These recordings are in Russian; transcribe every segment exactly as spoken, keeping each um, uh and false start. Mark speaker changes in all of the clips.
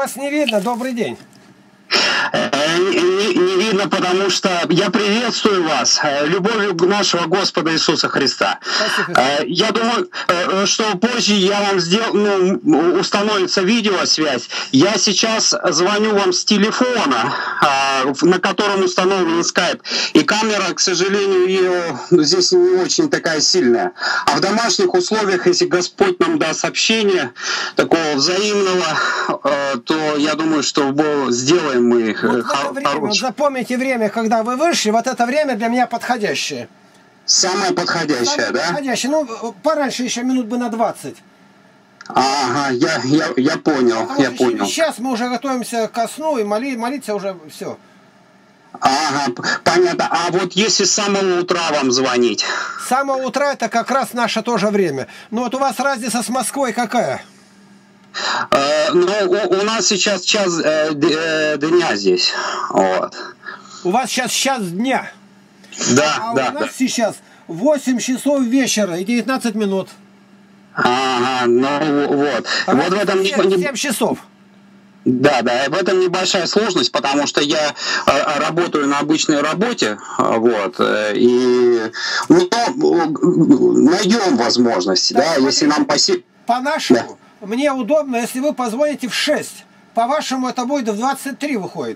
Speaker 1: вас не видно. Добрый день.
Speaker 2: Не, не, не видно, потому что я приветствую вас любовью нашего Господа Иисуса Христа. Я думаю, что позже я вам сделал, ну, установится видеосвязь. Я сейчас звоню вам с телефона, на котором установлен скайп. И камера, к сожалению, ее здесь не очень такая сильная. А в домашних условиях, если Господь нам даст общение такого взаимного, то я думаю, что сделаем мы
Speaker 1: вот время, вот запомните время, когда вы вышли, вот это время для меня подходящее.
Speaker 2: Самое подходящее, Самое да?
Speaker 1: Подходящее. Ну, пораньше еще минут бы на двадцать.
Speaker 2: Ага, я, я, я понял,
Speaker 1: Потому
Speaker 2: я понял.
Speaker 1: Сейчас мы уже готовимся ко сну и моли, молиться уже все.
Speaker 2: Ага, понятно. А вот если с самого утра вам звонить?
Speaker 1: С самого утра это как раз наше тоже время. Ну вот у вас разница с Москвой какая?
Speaker 2: Э, ну, у, у нас сейчас час э, дня здесь. Вот.
Speaker 1: У вас сейчас час дня?
Speaker 2: Да,
Speaker 1: а
Speaker 2: да.
Speaker 1: А у нас
Speaker 2: да.
Speaker 1: сейчас восемь часов вечера и девятнадцать минут.
Speaker 2: Ага, ну вот.
Speaker 1: А
Speaker 2: вот в этом
Speaker 1: семь, не... семь часов.
Speaker 2: Да, да, в этом небольшая сложность, потому что я э, работаю на обычной работе, вот, э, и ну, найдем возможности, да, да если нам поси...
Speaker 1: По-нашему,
Speaker 2: да.
Speaker 1: Мне удобно, если вы позвоните в шесть. По-вашему, это будет в двадцать три выходит.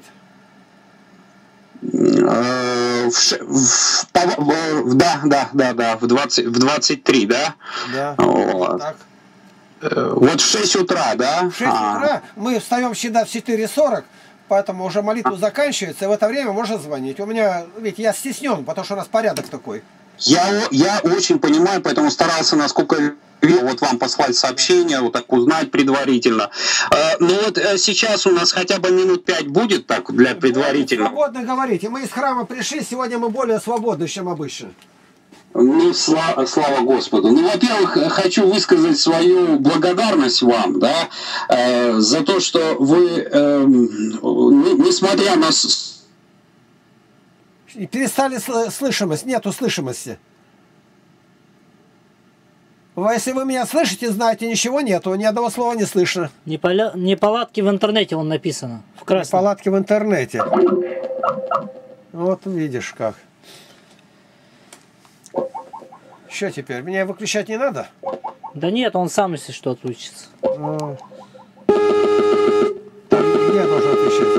Speaker 2: В, в, в, да, да, да, да, в двадцать, в двадцать три, да?
Speaker 1: Да.
Speaker 2: Вот.
Speaker 1: Так.
Speaker 2: Вот в шесть утра, да?
Speaker 1: В шесть а. утра мы встаем всегда в четыре сорок, поэтому уже молитва заканчивается, и в это время можно звонить. У меня, ведь я стеснен, потому что у нас порядок такой.
Speaker 2: Я, я очень понимаю, поэтому старался, насколько вот вам послать сообщение, вот так узнать предварительно. Ну вот сейчас у нас хотя бы минут пять будет так для предварительного.
Speaker 1: Свободно говорите. Мы из храма пришли, сегодня мы более свободны, чем обычно.
Speaker 2: Ну, слава, слава Господу. Ну, во-первых, хочу высказать свою благодарность вам, да, э, за то, что вы, э, несмотря на...
Speaker 1: И перестали слышимость, нету слышимости. Если вы меня слышите, знаете, ничего нету, ни одного слова не слышно.
Speaker 3: Неполадки в интернете, он написано. В красном.
Speaker 1: Неполадки в интернете. Вот видишь как. Что теперь? Меня выключать не надо?
Speaker 3: Да нет, он сам, если что, отключится.
Speaker 1: А... Так, где я должен отвечать?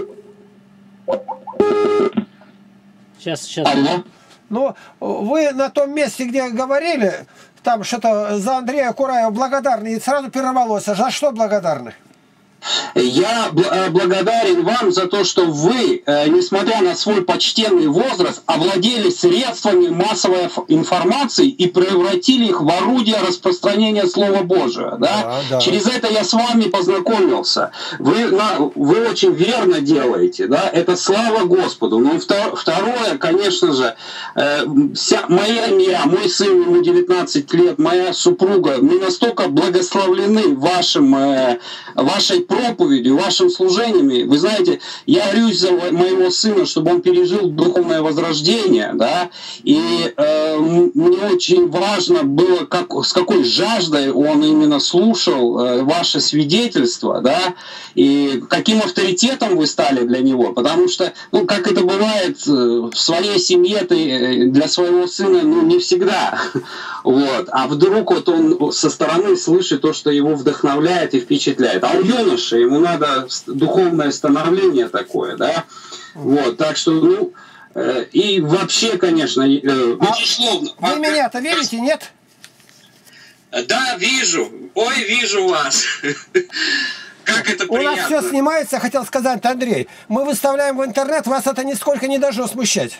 Speaker 3: Сейчас, сейчас.
Speaker 1: Ну, вы на том месте, где говорили, там что-то за Андрея Кураева благодарны, и сразу прервалось. За что благодарны?
Speaker 2: Я благодарен вам за то, что вы, несмотря на свой почтенный возраст, овладели средствами массовой информации и превратили их в орудие распространения Слова Божия. Да?
Speaker 1: Да, да. Через
Speaker 2: это я с вами познакомился. Вы, вы очень верно делаете. Да? Это слава Господу. Но второе, конечно же, вся моя семья, мой сын, ему девятнадцать лет, моя супруга, мы настолько благословлены вашим, вашей проповедью, вашим служениями. Вы знаете, я молюсь за моего сына, чтобы он пережил духовное возрождение, да, и э, мне очень важно было, как, с какой жаждой он именно слушал э, ваше свидетельство, да, и каким авторитетом вы стали для него, потому что, ну, как это бывает в своей семье, ты для своего сына, ну, не всегда, вот, а вдруг вот он со стороны слышит то, что его вдохновляет и впечатляет, а у юноши ему надо духовное становление такое, да, вот, так что, ну, э, и вообще, конечно, э, безусловно.
Speaker 1: А вы меня-то видите, нет?
Speaker 2: Да, вижу, ой, вижу вас. Как это приятно.
Speaker 1: У нас все снимается, хотел сказать, Андрей, мы выставляем в интернет, вас это нисколько не должно смущать.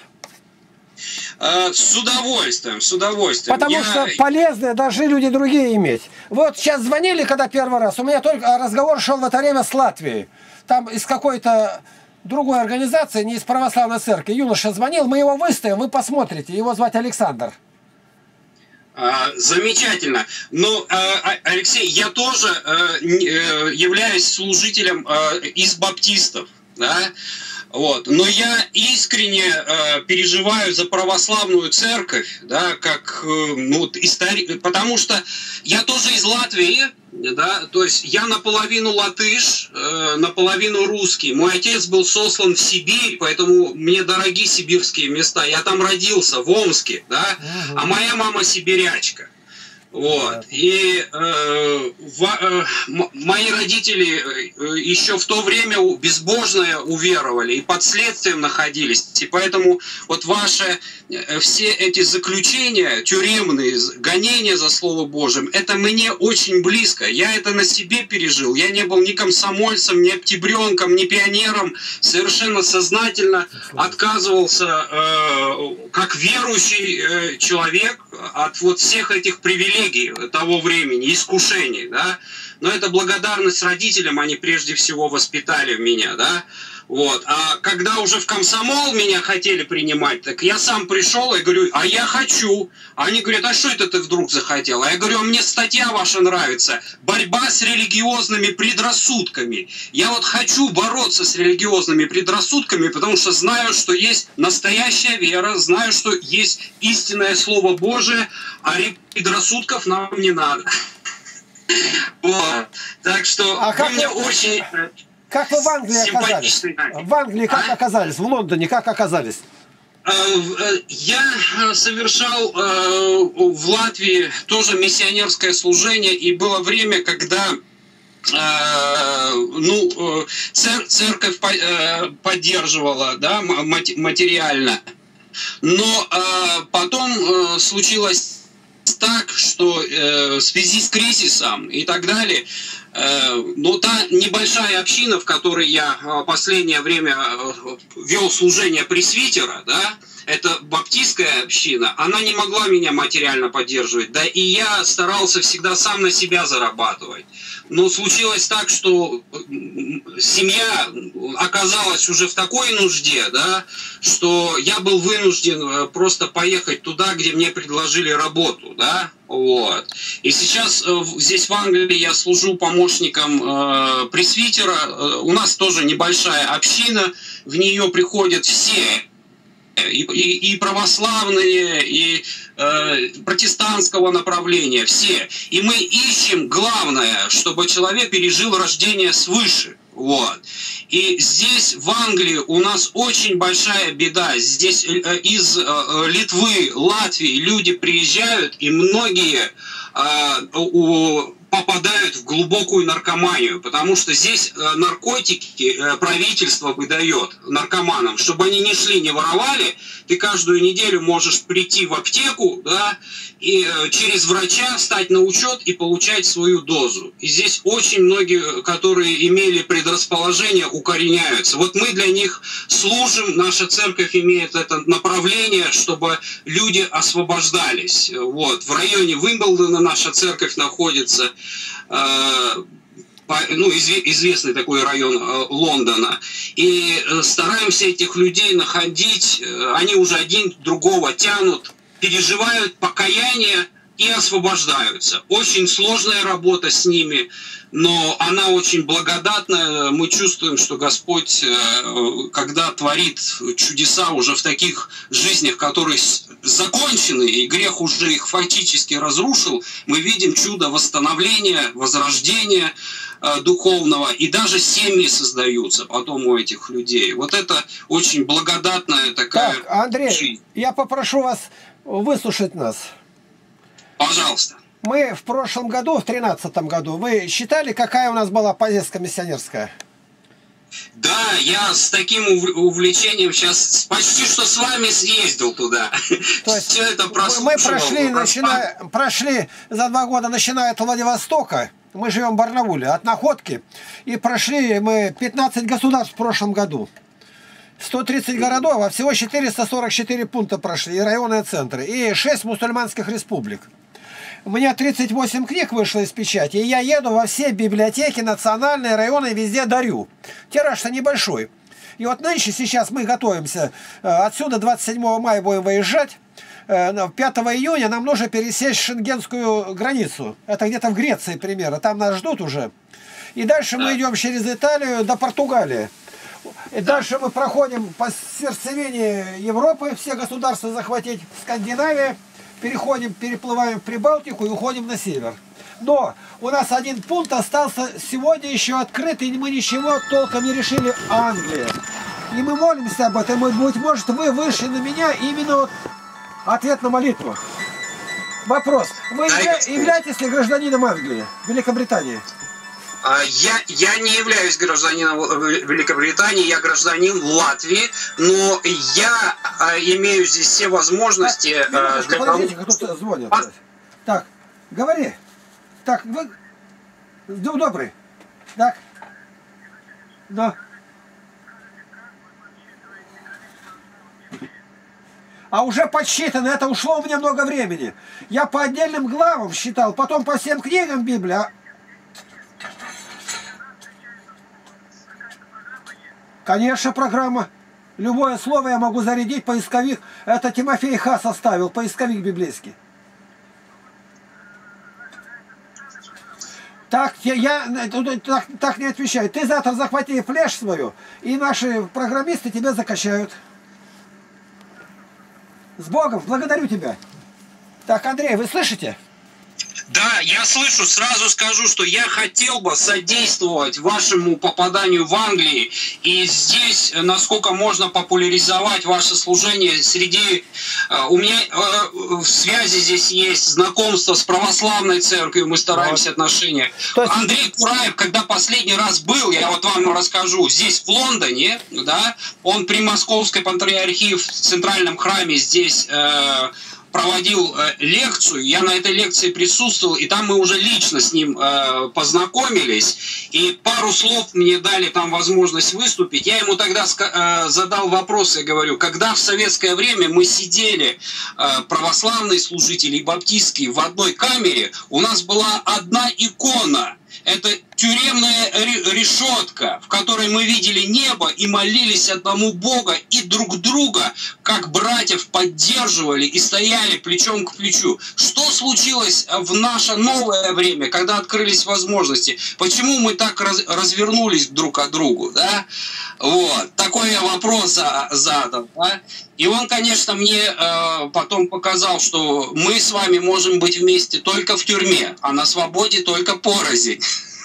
Speaker 2: С удовольствием, с удовольствием.
Speaker 1: Потому
Speaker 2: Я...
Speaker 1: что полезные должны люди другие иметь. Вот сейчас звонили, когда первый раз, у меня только разговор шел в это время с Латвией. Там из какой-то другой организации, не из православной церкви, юноша звонил, мы его выставим, вы посмотрите. Его звать Александр.
Speaker 2: А, замечательно. Ну, Алексей, я тоже являюсь служителем из баптистов. Да? Вот. Но я искренне э, переживаю за православную церковь, да, как э, ну, вот, истори... потому что я тоже из Латвии, да, то есть я наполовину латыш, э, наполовину русский. Мой отец был сослан в Сибирь, поэтому мне дороги сибирские места. Я там родился, в Омске, да, а моя мама сибирячка. Вот. И э, в, э, мои родители э, еще в то время безбожно уверовали и под следствием находились. И поэтому вот ваши э, все эти заключения тюремные, гонения за Слово Божьим, это мне очень близко. Я это на себе пережил. Я не был ни комсомольцем, ни октябренком, ни пионером. Совершенно сознательно отказывался э, как верующий э, человек от вот всех этих привилегий того времени, искушений, да, но это благодарность родителям, они прежде всего воспитали меня, да, вот, а когда уже в комсомол меня хотели принимать, так я сам пришел и говорю, а я хочу, они говорят, а что это ты вдруг захотел, а я говорю, а мне статья ваша нравится, борьба с религиозными предрассудками, я вот хочу бороться с религиозными предрассудками, потому что знаю, что есть настоящая вера, знаю, что есть истинное Слово Божие, а предрассудков нам не надо. Вот. Так что
Speaker 1: а
Speaker 2: вы
Speaker 1: как
Speaker 2: мне
Speaker 1: вы,
Speaker 2: очень
Speaker 1: как вы в Англии оказались? В Англии как а? оказались? В Лондоне как оказались?
Speaker 2: Я совершал в Латвии тоже миссионерское служение, и было время, когда ну, церковь поддерживала, да, материально. Но потом случилось так, что э, в связи с кризисом и так далее, э, но та небольшая община, в которой я э, последнее время э, вел служение пресвитера, да, это баптистская община, она не могла меня материально поддерживать, да и я старался всегда сам на себя зарабатывать. Но случилось так, что семья оказалась уже в такой нужде, да, что я был вынужден просто поехать туда, где мне предложили работу, да, вот. И сейчас здесь в Англии я служу помощником э, пресвитера, у нас тоже небольшая община, в нее приходят все, И, и, и православные, и э, протестантского направления, все. И мы ищем главное, чтобы человек пережил рождение свыше. Вот. И здесь, в Англии, у нас очень большая беда. Здесь э, из э, Литвы, Латвии люди приезжают, и многие э, у, попадают в глубокую наркоманию, потому что здесь наркотики правительство выдает наркоманам, чтобы они не шли, не воровали. Ты каждую неделю можешь прийти в аптеку, да, и через врача встать на учет и получать свою дозу. И здесь очень многие, которые имели предрасположение, укореняются. Вот мы для них служим, наша церковь имеет это направление, чтобы люди освобождались. Вот. В районе Уимблдона наша церковь находится, ну, известный такой район Лондона, и стараемся этих людей находить, они уже один другого тянут, переживают покаяние и освобождаются. Очень сложная работа с ними, но она очень благодатная. Мы чувствуем, что Господь, когда творит чудеса уже в таких жизнях, которые закончены, и грех уже их фактически разрушил, мы видим чудо восстановления, возрождения духовного, и даже семьи создаются потом у этих людей. Вот это очень благодатная такая
Speaker 1: так, Андрей,
Speaker 2: жизнь.
Speaker 1: Я попрошу вас выслушать нас.
Speaker 2: Пожалуйста.
Speaker 1: Мы в прошлом году, в тринадцатом году, вы считали, какая у нас была поездка миссионерская?
Speaker 2: Да, я с таким увлечением сейчас почти что с вами съездил туда.
Speaker 1: То есть
Speaker 2: все это прослушал.
Speaker 1: Мы прошли, начиная, прошли за два года, начиная от Владивостока, мы живем в Барнауле, от Находки, и прошли мы пятнадцать государств в прошлом году. сто тридцать городов, а всего четыреста сорок четыре пункта прошли, и районные центры, и шесть мусульманских республик. У меня тридцать восемь книг вышло из печати, и я еду во все библиотеки, национальные, районы, везде дарю. Тираж-то небольшой. И вот нынче, сейчас мы готовимся, отсюда двадцать седьмого мая будем выезжать, пятого июня нам нужно пересечь шенгенскую границу. Это где-то в Греции примерно, там нас ждут уже. И дальше мы идем через Италию до Португалии. И дальше мы проходим по сердцевине Европы, все государства захватить, Скандинавия, переходим, переплываем в Прибалтику и уходим на север. Но у нас один пункт остался сегодня еще открытый, и мы ничего толком не решили. Англия. И мы молимся об этом, и, быть может, вы вышли на меня именно вот ответ на молитву. Вопрос. Вы явля... являетесь ли гражданином Англии, Великобритании?
Speaker 2: Я, я не являюсь гражданином Великобритании, я гражданин Латвии, но я имею здесь все возможности...
Speaker 1: Так, для подождите, того... кто-то звонит. А? Так, говори. Так, вы... Добрый. Так. Да. А уже подсчитано, это ушло у меня много времени. Я по отдельным главам считал, потом по всем книгам Библии. Конечно, программа. Любое слово я могу зарядить, поисковик. Это Тимофей Ха составил, поисковик библейский. Так, я, я так, так не отвечаю. Ты завтра захвати флеш свою, и наши программисты тебя закачают. С Богом, благодарю тебя. Так, Андрей, вы слышите?
Speaker 2: Да, я слышу, сразу скажу, что я хотел бы содействовать вашему попаданию в Англию и здесь, насколько можно популяризовать ваше служение среди... У меня в связи здесь есть знакомство с православной церковью, мы стараемся отношения. Андрей Кураев, когда последний раз был, я вот вам расскажу, здесь в Лондоне, да, он при Московской патриархии в центральном храме здесь... проводил э, лекцию, я на этой лекции присутствовал, и там мы уже лично с ним э, познакомились, и пару слов мне дали там возможность выступить. Я ему тогда э, задал вопрос, я говорю, когда в советское время мы сидели, э, православные служители и баптистские, в одной камере, у нас была одна икона. Это тюремная решетка, в которой мы видели небо и молились одному Бога, и друг друга, как братьев, поддерживали и стояли плечом к плечу. Что случилось в наше новое время, когда открылись возможности? Почему мы так раз, развернулись друг от друга? Да? Вот. Такой я вопрос задал. Да? И он, конечно, мне э, потом показал, что мы с вами можем быть вместе только в тюрьме, а на свободе только порознь.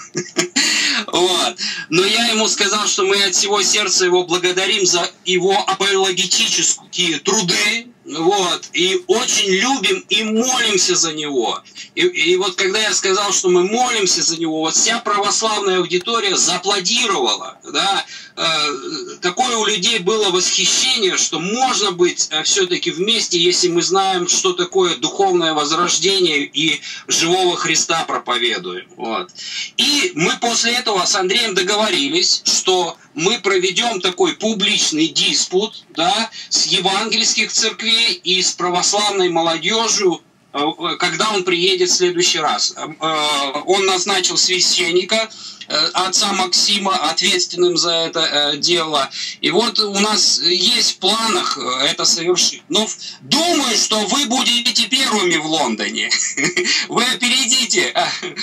Speaker 2: Вот. Но я ему сказал, что мы от всего сердца его благодарим за его апологетические труды, вот, и очень любим и молимся за него. И, и вот когда я сказал, что мы молимся за него, вот вся православная аудитория зааплодировала, да, э, такое у людей было восхищение, что можно быть э, все-таки вместе, если мы знаем, что такое духовное возрождение и живого Христа проповедуем. Вот. И мы после этого с Андреем договорились, что мы проведем такой публичный диспут, да, с евангельских церквей и с православной молодежью, когда он приедет в следующий раз. Он назначил священника, отца Максима, ответственным за это дело. И вот у нас есть в планах это совершить. Но думаю, что вы будете первыми в Лондоне. Вы опередите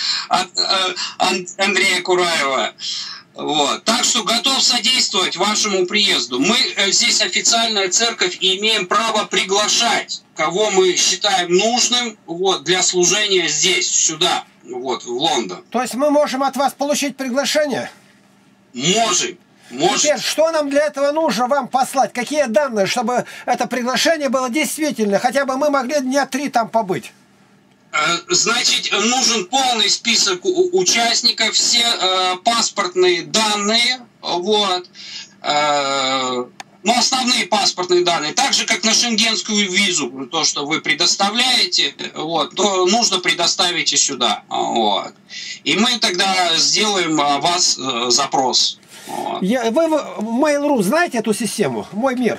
Speaker 2: Андрея Кураева. Вот. Так что готов содействовать вашему приезду. Мы здесь официальная церковь и имеем право приглашать, кого мы считаем нужным, вот, для служения здесь, сюда, вот, в Лондон.
Speaker 1: То есть мы можем от вас получить приглашение?
Speaker 2: Можем. Можем.
Speaker 1: Теперь, что нам для этого нужно вам послать? Какие данные, чтобы это приглашение было действительно? Хотя бы мы могли дня три там побыть.
Speaker 2: Значит, нужен полный список участников, все э, паспортные данные, вот, э, ну, основные паспортные данные, так же, как на шенгенскую визу, то, что вы предоставляете, вот, то нужно предоставить и сюда, вот. И мы тогда сделаем о вас э, запрос. Вот.
Speaker 1: Я, вы в Mail.ru знаете эту систему, Мой мир?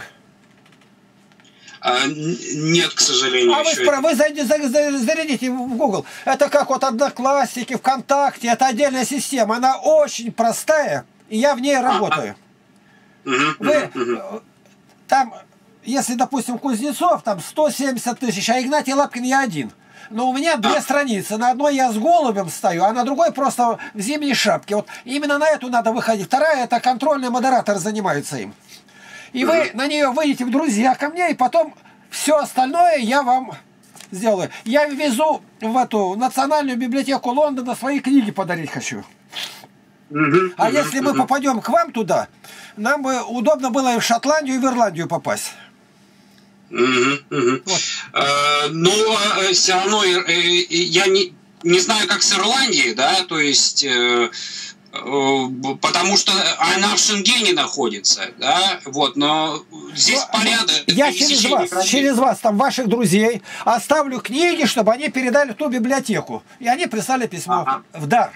Speaker 2: А, нет, к сожалению.
Speaker 1: А вы, спро... вы зайдите, зарядите в Google. Это как вот Одноклассники, ВКонтакте. Это отдельная система. Она очень простая, и я в ней работаю. Вы там, если, допустим, Кузнецов, там сто семьдесят тысяч, а Игнатий Лапкин я один. Но у меня две страницы. На одной я с голубем стою, а на другой просто в зимней шапке. Вот именно на эту надо выходить. Вторая — это контрольный модератор, занимаются им. И вы на нее выйдете в друзья ко мне, и потом все остальное я вам сделаю. Я везу в эту Национальную библиотеку Лондона, свои книги подарить хочу. А если мы попадем к вам туда, нам бы удобно было и в Шотландию, и в Ирландию попасть.
Speaker 2: Угу, угу. Вот. Э, но э, все равно э, э, я не, не знаю, как с Ирландией, да, то есть, э, э, потому что она в Шенгене находится, да, вот, но здесь но, порядок.
Speaker 1: Я через вас, через вас, там, ваших друзей, оставлю книги, чтобы они передали в ту библиотеку, и они прислали письмо ага. в дар.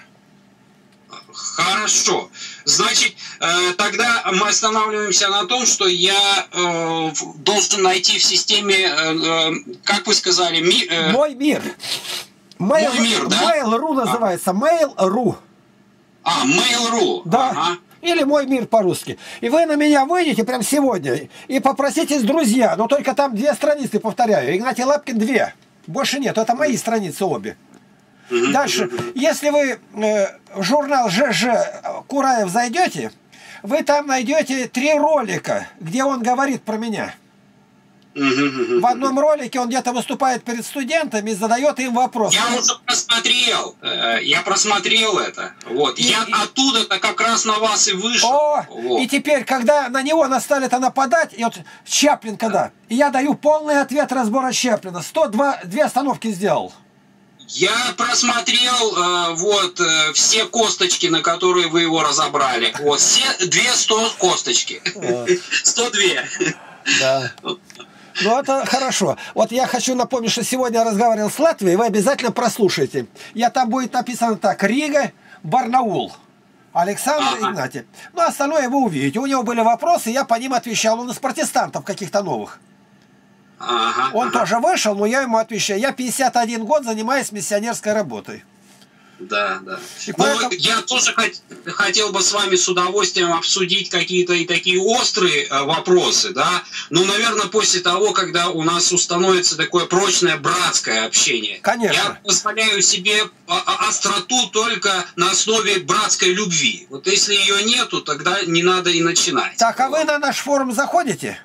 Speaker 2: Хорошо. Значит, э, тогда мы останавливаемся на том, что я э, должен найти в системе, э, э, как вы сказали, ми, э,
Speaker 1: Мой мир. Mail,
Speaker 2: Мой мир, да?
Speaker 1: Mail.ru называется. Mail.ru.
Speaker 2: А, Mail.ru.
Speaker 1: Да.
Speaker 2: Ага.
Speaker 1: Или Мой мир по-русски. И вы на меня выйдете прямо сегодня и попроситесь друзья. Но только там две страницы, повторяю. Игнатий Лапкин две. Больше нет. Это мои страницы обе. Дальше, если вы э, в журнал ЖЖ Кураев зайдете, вы там найдете три ролика, где он говорит про меня. В одном ролике он где-то выступает перед студентами и задает им вопрос.
Speaker 2: Я уже просмотрел, я просмотрел это. Вот. И, я и, оттуда-то как раз на вас и вышел.
Speaker 1: О,
Speaker 2: вот.
Speaker 1: И теперь, когда на него настали-то нападать, и вот Чаплин когда, и я даю полный ответ разбора Чаплина, сто два, две остановки сделал.
Speaker 2: Я просмотрел э, вот э, все косточки, на которые вы его разобрали. Вот все две сто косточки. сто две.
Speaker 1: Да. Ну, это хорошо. Вот я хочу напомнить, что сегодня я разговаривал с Латвией, вы обязательно прослушайте. Я там будет написано так: Рига, Барнаул. Александр ага. Игнатьев. Ну, остальное вы увидите. У него были вопросы, я по ним отвечал. Он из протестантов каких-то новых.
Speaker 2: Ага,
Speaker 1: Он
Speaker 2: ага.
Speaker 1: тоже вышел, но я ему отвечаю. Я пятьдесят один год занимаюсь миссионерской работой.
Speaker 2: Да, да.
Speaker 1: И
Speaker 2: ну,
Speaker 1: поэтому...
Speaker 2: Я тоже хот хотел бы с вами с удовольствием обсудить какие-то и такие острые э, вопросы, да. Ну, наверное, после того, когда у нас установится такое прочное братское общение.
Speaker 1: Конечно.
Speaker 2: Я позволяю себе остроту только на основе братской любви. Вот если ее нету, тогда не надо и начинать.
Speaker 1: Так, а вы на наш форум заходите?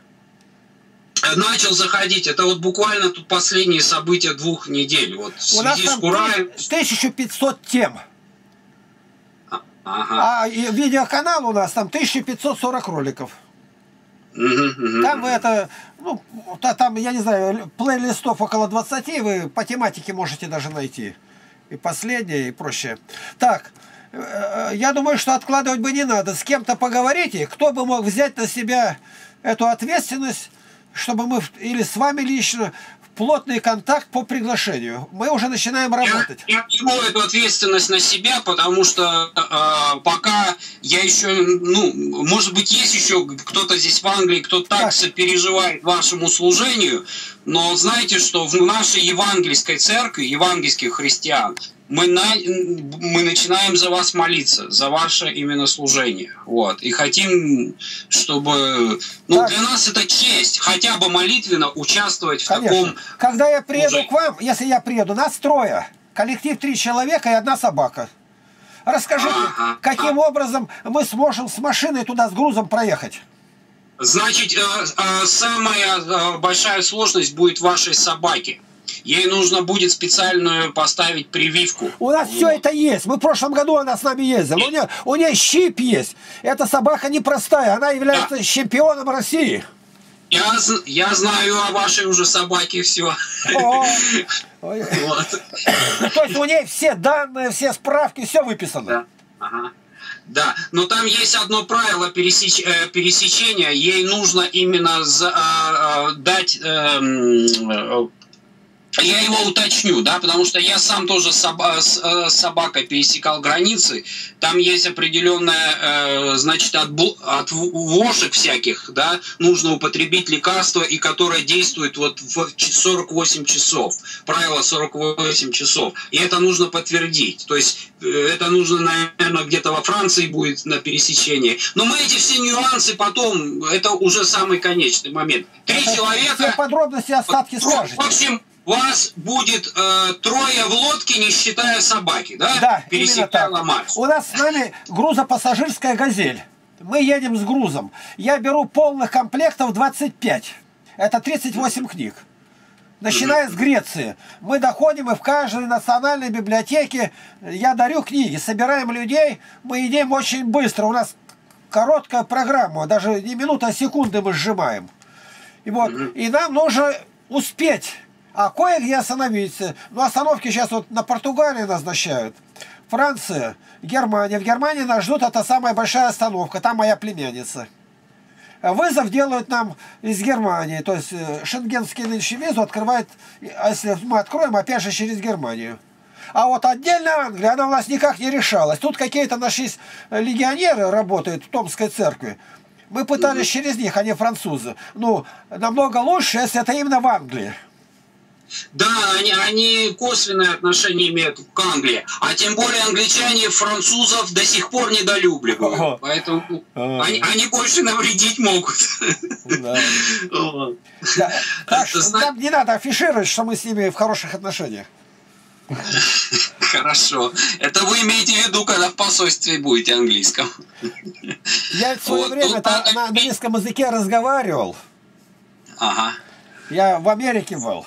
Speaker 2: Начал заходить. Это вот буквально тут последние события двух недель. Вот в
Speaker 1: у нас
Speaker 2: связи
Speaker 1: там
Speaker 2: с Кураем...
Speaker 1: тысяча пятьсот тем.
Speaker 2: Ага.
Speaker 1: А и видеоканал у нас там тысяча пятьсот сорок роликов.
Speaker 2: Угу, угу,
Speaker 1: там
Speaker 2: угу.
Speaker 1: вы это, ну, там, я не знаю, плейлистов около двадцати, вы по тематике можете даже найти. И последнее, и прочее. Так, я думаю, что откладывать бы не надо. С кем-то поговорите, кто бы мог взять на себя эту ответственность, чтобы мы, или с вами лично, в плотный контакт по приглашению. Мы уже начинаем работать.
Speaker 2: Я, я беру эту ответственность на себя, потому что э, пока я еще, ну, может быть, есть еще кто-то здесь в Англии, кто так, так сопереживает вашему служению, но знаете, что в нашей евангельской церкви, евангельских христиан, мы, на, мы начинаем за вас молиться, за ваше именно служение. Вот. И хотим, чтобы... Ну, так. Для нас это честь, хотя бы молитвенно участвовать в
Speaker 1: Конечно.
Speaker 2: таком...
Speaker 1: Когда я приеду
Speaker 2: служении.
Speaker 1: к вам, если я приеду, нас трое. Коллектив три человека и одна собака. Расскажите, ага, каким ага. образом мы сможем с машиной туда с грузом проехать?
Speaker 2: Значит, э, э, самая э, большая сложность будет в вашей собаке. Ей нужно будет специальную поставить прививку.
Speaker 1: У нас вот. Все это есть. Мы в прошлом году она с нами ездила. У нее, у нее щип есть. Эта собака непростая. Она является да. чемпионом России.
Speaker 2: Я, я знаю о вашей уже собаке все.
Speaker 1: О, вот. То есть у нее все данные, все справки, все выписано.
Speaker 2: Да. Ага. Да, но там есть одно правило пересеч... пересечения. Ей нужно именно за... дать... Я его уточню, да, потому что я сам тоже соба с собакой пересекал границы. Там есть определенная, э, значит, от, от вошек всяких, да, нужно употребить лекарство, и которое действует вот в сорок восемь часов. Правило сорок восемь часов. И это нужно подтвердить. То есть это нужно, наверное, где-то во Франции будет на пересечении. Но мы эти все нюансы потом, это уже самый конечный момент. Три человека...
Speaker 1: Все подробности, остатки скажете.
Speaker 2: В общем... вас будет э, трое в лодке, не считая собаки, да?
Speaker 1: Да,
Speaker 2: пересекая Ла-Манш.
Speaker 1: У нас с нами грузопассажирская «Газель». Мы едем с грузом. Я беру полных комплектов двадцать пять. Это тридцать восемь книг. Начиная с Греции. Мы доходим, и в каждой национальной библиотеке я дарю книги. Собираем людей, мы едем очень быстро. У нас короткая программа, даже не минута, а секунды мы сжимаем. И, вот, и нам нужно успеть. А кое-где остановиться. Ну, остановки сейчас вот на Португалии назначают. Франция, Германия. В Германии нас ждут, это самая большая остановка. Там моя племянница. Вызов делают нам из Германии. То есть шенгенский нынче визу открывает, а если мы откроем, опять же через Германию. А вот отдельно Англия, она у нас никак не решалась. Тут какие-то нашлись легионеры, работают в Томской церкви. Мы пытались mm-hmm. через них, а не французы. Ну, намного лучше, если это именно в Англии.
Speaker 2: Да, они, они косвенное отношение имеют к Англии. А тем более англичане французов до сих пор недолюбливают. Ага. Поэтому ага. они, они больше навредить могут.
Speaker 1: Да. Да. Так что нам не надо афишировать, что мы с ними в хороших отношениях.
Speaker 2: Хорошо. Это вы имеете в виду, когда в посольстве будете английском.
Speaker 1: Я в свое вот, время надо... на английском языке разговаривал.
Speaker 2: Ага.
Speaker 1: Я в Америке был.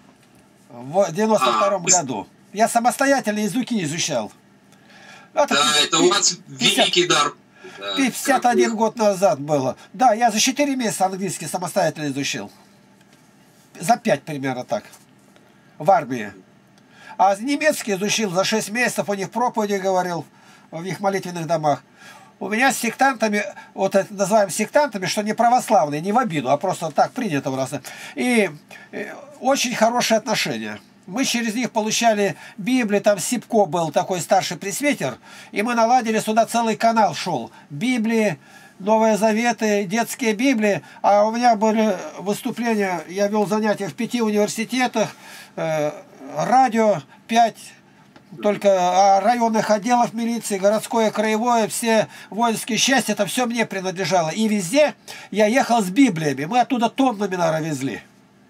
Speaker 1: В девяносто втором а, году. Я самостоятельно языки изучал.
Speaker 2: Это да, пятьдесят, это у вас великий дар.
Speaker 1: пятьдесят один год назад было. Да, я за четыре месяца английский самостоятельно изучил. За пять примерно так. В армии. А немецкий изучил за шесть месяцев, у них проповеди говорил, в их молитвенных домах. У меня с сектантами, вот это называем сектантами, что не православные, не в обиду, а просто так принято у нас. И, и очень хорошие отношения. Мы через них получали Библию, там Сипко был такой старший пресвитер, и мы наладили сюда целый канал шел. Библии, Новые Заветы, детские Библии. А у меня были выступления, я вел занятия в пяти университетах, э, радио, пять только районных отделов милиции, городское, краевое, все воинские части, это все мне принадлежало. И везде я ехал с Библиями. Мы оттуда тоннами, наверное, везли.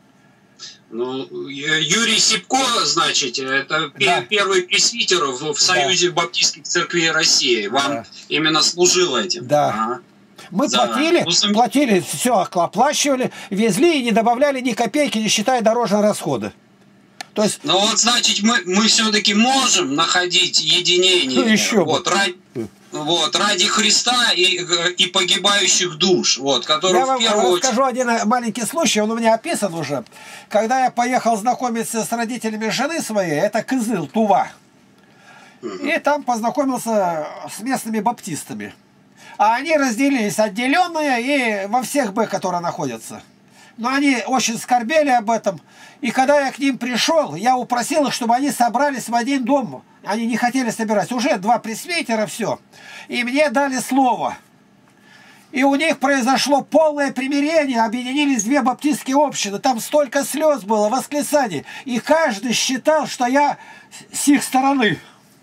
Speaker 2: Ну, Юрий Сипко, значит, это да. первый пресвитер в, в Союзе да. Баптистских церквей России. Вам да. именно служил этим.
Speaker 1: Да. Ага. Мы да. платили, ну, платили, все оплачивали, везли и не добавляли ни копейки, не считая дорожные расходы. То есть...
Speaker 2: Ну вот, значит, мы, мы все-таки можем находить единение.
Speaker 1: Ну, еще
Speaker 2: вот, ради, вот, ради Христа и, и погибающих душ. Вот, которые
Speaker 1: я
Speaker 2: в
Speaker 1: вам
Speaker 2: первую
Speaker 1: расскажу
Speaker 2: очередь...
Speaker 1: один маленький случай, он у меня описан уже. Когда я поехал знакомиться с родителями жены своей, это Кызыл, Тува. Угу. И там познакомился с местными баптистами. А они разделились отделенные и во всех Б, которые находятся. Но они очень скорбели об этом. И когда я к ним пришел, я упросил их, чтобы они собрались в один дом. Они не хотели собираться. Уже два пресвитера, все. И мне дали слово. И у них произошло полное примирение. Объединились две баптистские общины. Там столько слез было, восклицаний. И каждый считал, что я с их стороны.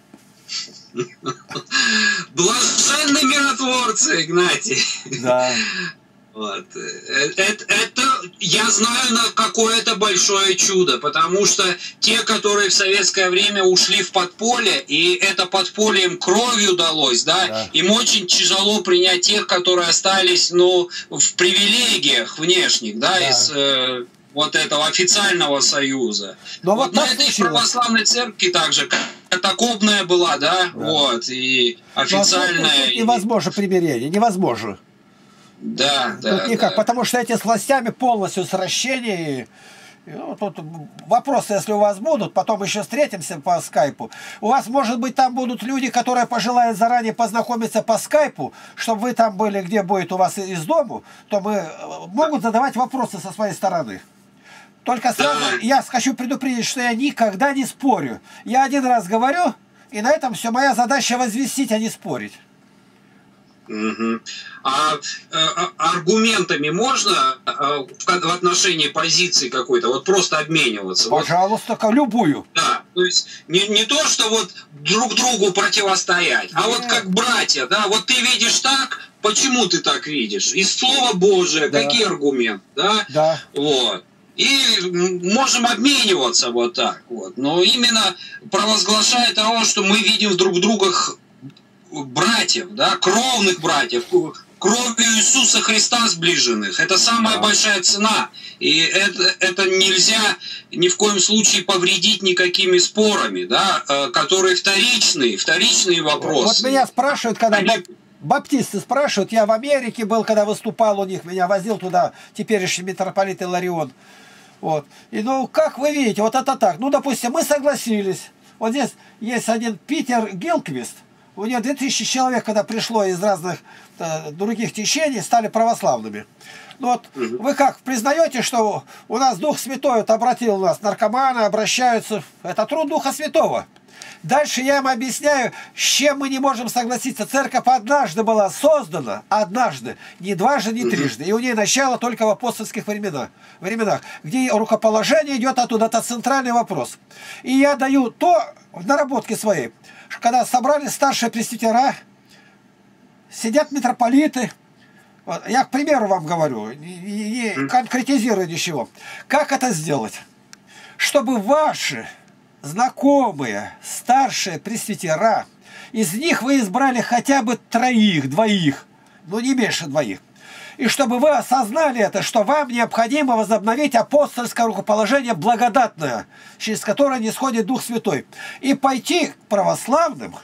Speaker 2: Блаженные миротворцы, Игнатий.
Speaker 1: Да.
Speaker 2: Вот. Это, это я знаю на какое-то большое чудо, потому что те, которые в советское время ушли в подполье, и это подполье им кровью далось, да, да. им очень тяжело принять тех, которые остались, ну, в привилегиях внешних, да, да. из э, вот этого официального союза. Но вот, вот на этой православной церкви также катакомбная была, да, да. вот, и официальная.
Speaker 1: И... Невозможно примирение, невозможно.
Speaker 2: Да, да,
Speaker 1: тут никак,
Speaker 2: да.
Speaker 1: Потому что эти с властями полностью сращение. Ну, тут вопросы, если у вас будут, потом еще встретимся по скайпу. У вас, может быть, там будут люди, которые пожелают заранее познакомиться по скайпу, чтобы вы там были, где будет у вас из дому, то мы могут задавать вопросы со своей стороны. Только сразу да. я хочу предупредить, что я никогда не спорю. Я один раз говорю, и на этом все. Моя задача возвестить, а не спорить.
Speaker 2: Угу. А, а аргументами можно а, в отношении позиции какой-то вот просто обмениваться?
Speaker 1: Пожалуйста, вот, любую.
Speaker 2: Да, то есть не, не то, что вот друг другу противостоять, а вот как братья, да, вот ты видишь так, почему ты так видишь? Из Слова Божия, да. Какие аргументы, да?
Speaker 1: Да.
Speaker 2: Вот. и можем обмениваться вот так вот. Но именно провозглашая того, что мы видим в друг другах братьев, да, кровных братьев, кровью Иисуса Христа сближенных. Это самая большая цена. И это, это нельзя ни в коем случае повредить никакими спорами, да, которые вторичные, вторичные вопросы.
Speaker 1: Вот меня спрашивают, когда
Speaker 2: Они...
Speaker 1: баптисты спрашивают, я в Америке был, когда выступал у них, меня возил туда теперешний митрополит Иларион. Вот. И ну, как вы видите, вот это так. Ну, допустим, мы согласились. Вот здесь есть один Питер Гилквист. У него две тысячи человек, когда пришло из разных э, других течений, стали православными. Ну вот, угу. Вы как, признаете, что у нас Дух Святой вот, обратил нас, наркоманы обращаются, это труд Духа Святого. Дальше я им объясняю, с чем мы не можем согласиться. Церковь однажды была создана, однажды, не дважды, не трижды. И у нее начало только в апостольских временах, временах, где рукоположение идет оттуда, это центральный вопрос. И я даю то в наработке своей, когда собрали старшие пресвитера, сидят митрополиты. Вот, я к примеру вам говорю, не, не конкретизирую ничего. Как это сделать? Чтобы ваши знакомые, старшие пресвитера, из них вы избрали хотя бы троих, двоих, но не меньше двоих. И чтобы вы осознали это, что вам необходимо возобновить апостольское рукоположение благодатное, через которое не сходит Дух Святой. И пойти к православным,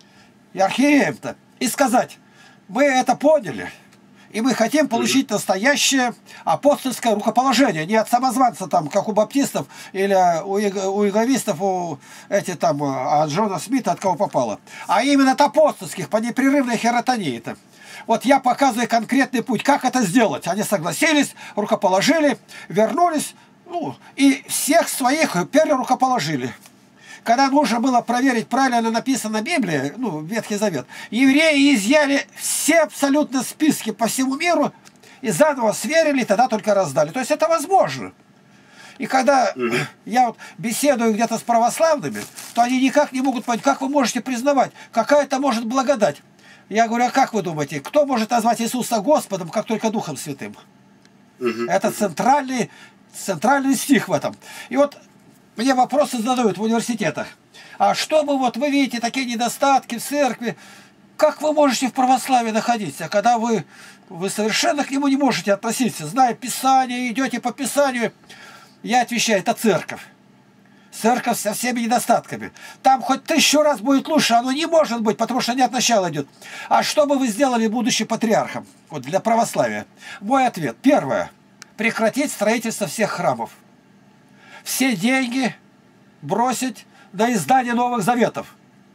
Speaker 1: и архиереям-то, и сказать, мы это поняли, и мы хотим получить настоящее апостольское рукоположение. Не от самозванца, там, как у баптистов, или у, у иеговистов, у эти, там, от Джона Смита, от кого попало. А именно от апостольских, по непрерывной херотонии-то. Вот я показываю конкретный путь, как это сделать. Они согласились, рукоположили, вернулись, ну, и всех своих перерукоположили. Когда нужно было проверить, правильно написана Библия, ну, Ветхий Завет, евреи изъяли все абсолютно списки по всему миру и заново сверили, и тогда только раздали. То есть это возможно. И когда mm-hmm. я вот беседую где-то с православными, то они никак не могут понять, как вы можете признавать, какая это может благодать. Я говорю, а как вы думаете, кто может назвать Иисуса Господом, как только Духом Святым? Mm-hmm. Это центральный, центральный стих в этом. И вот мне вопросы задают в университетах. А что вы, вот вы видите такие недостатки в церкви, как вы можете в православии находиться, когда вы, вы совершенно к нему не можете относиться, зная Писание, идете по Писанию? Я отвечаю, это церковь. Церковь со всеми недостатками. Там хоть тысячу раз будет лучше, оно не может быть, потому что не от начала идет. А что бы вы сделали, будучи патриархом, вот для православия? Мой ответ. Первое. Прекратить строительство всех храмов. Все деньги бросить на издание новых заветов.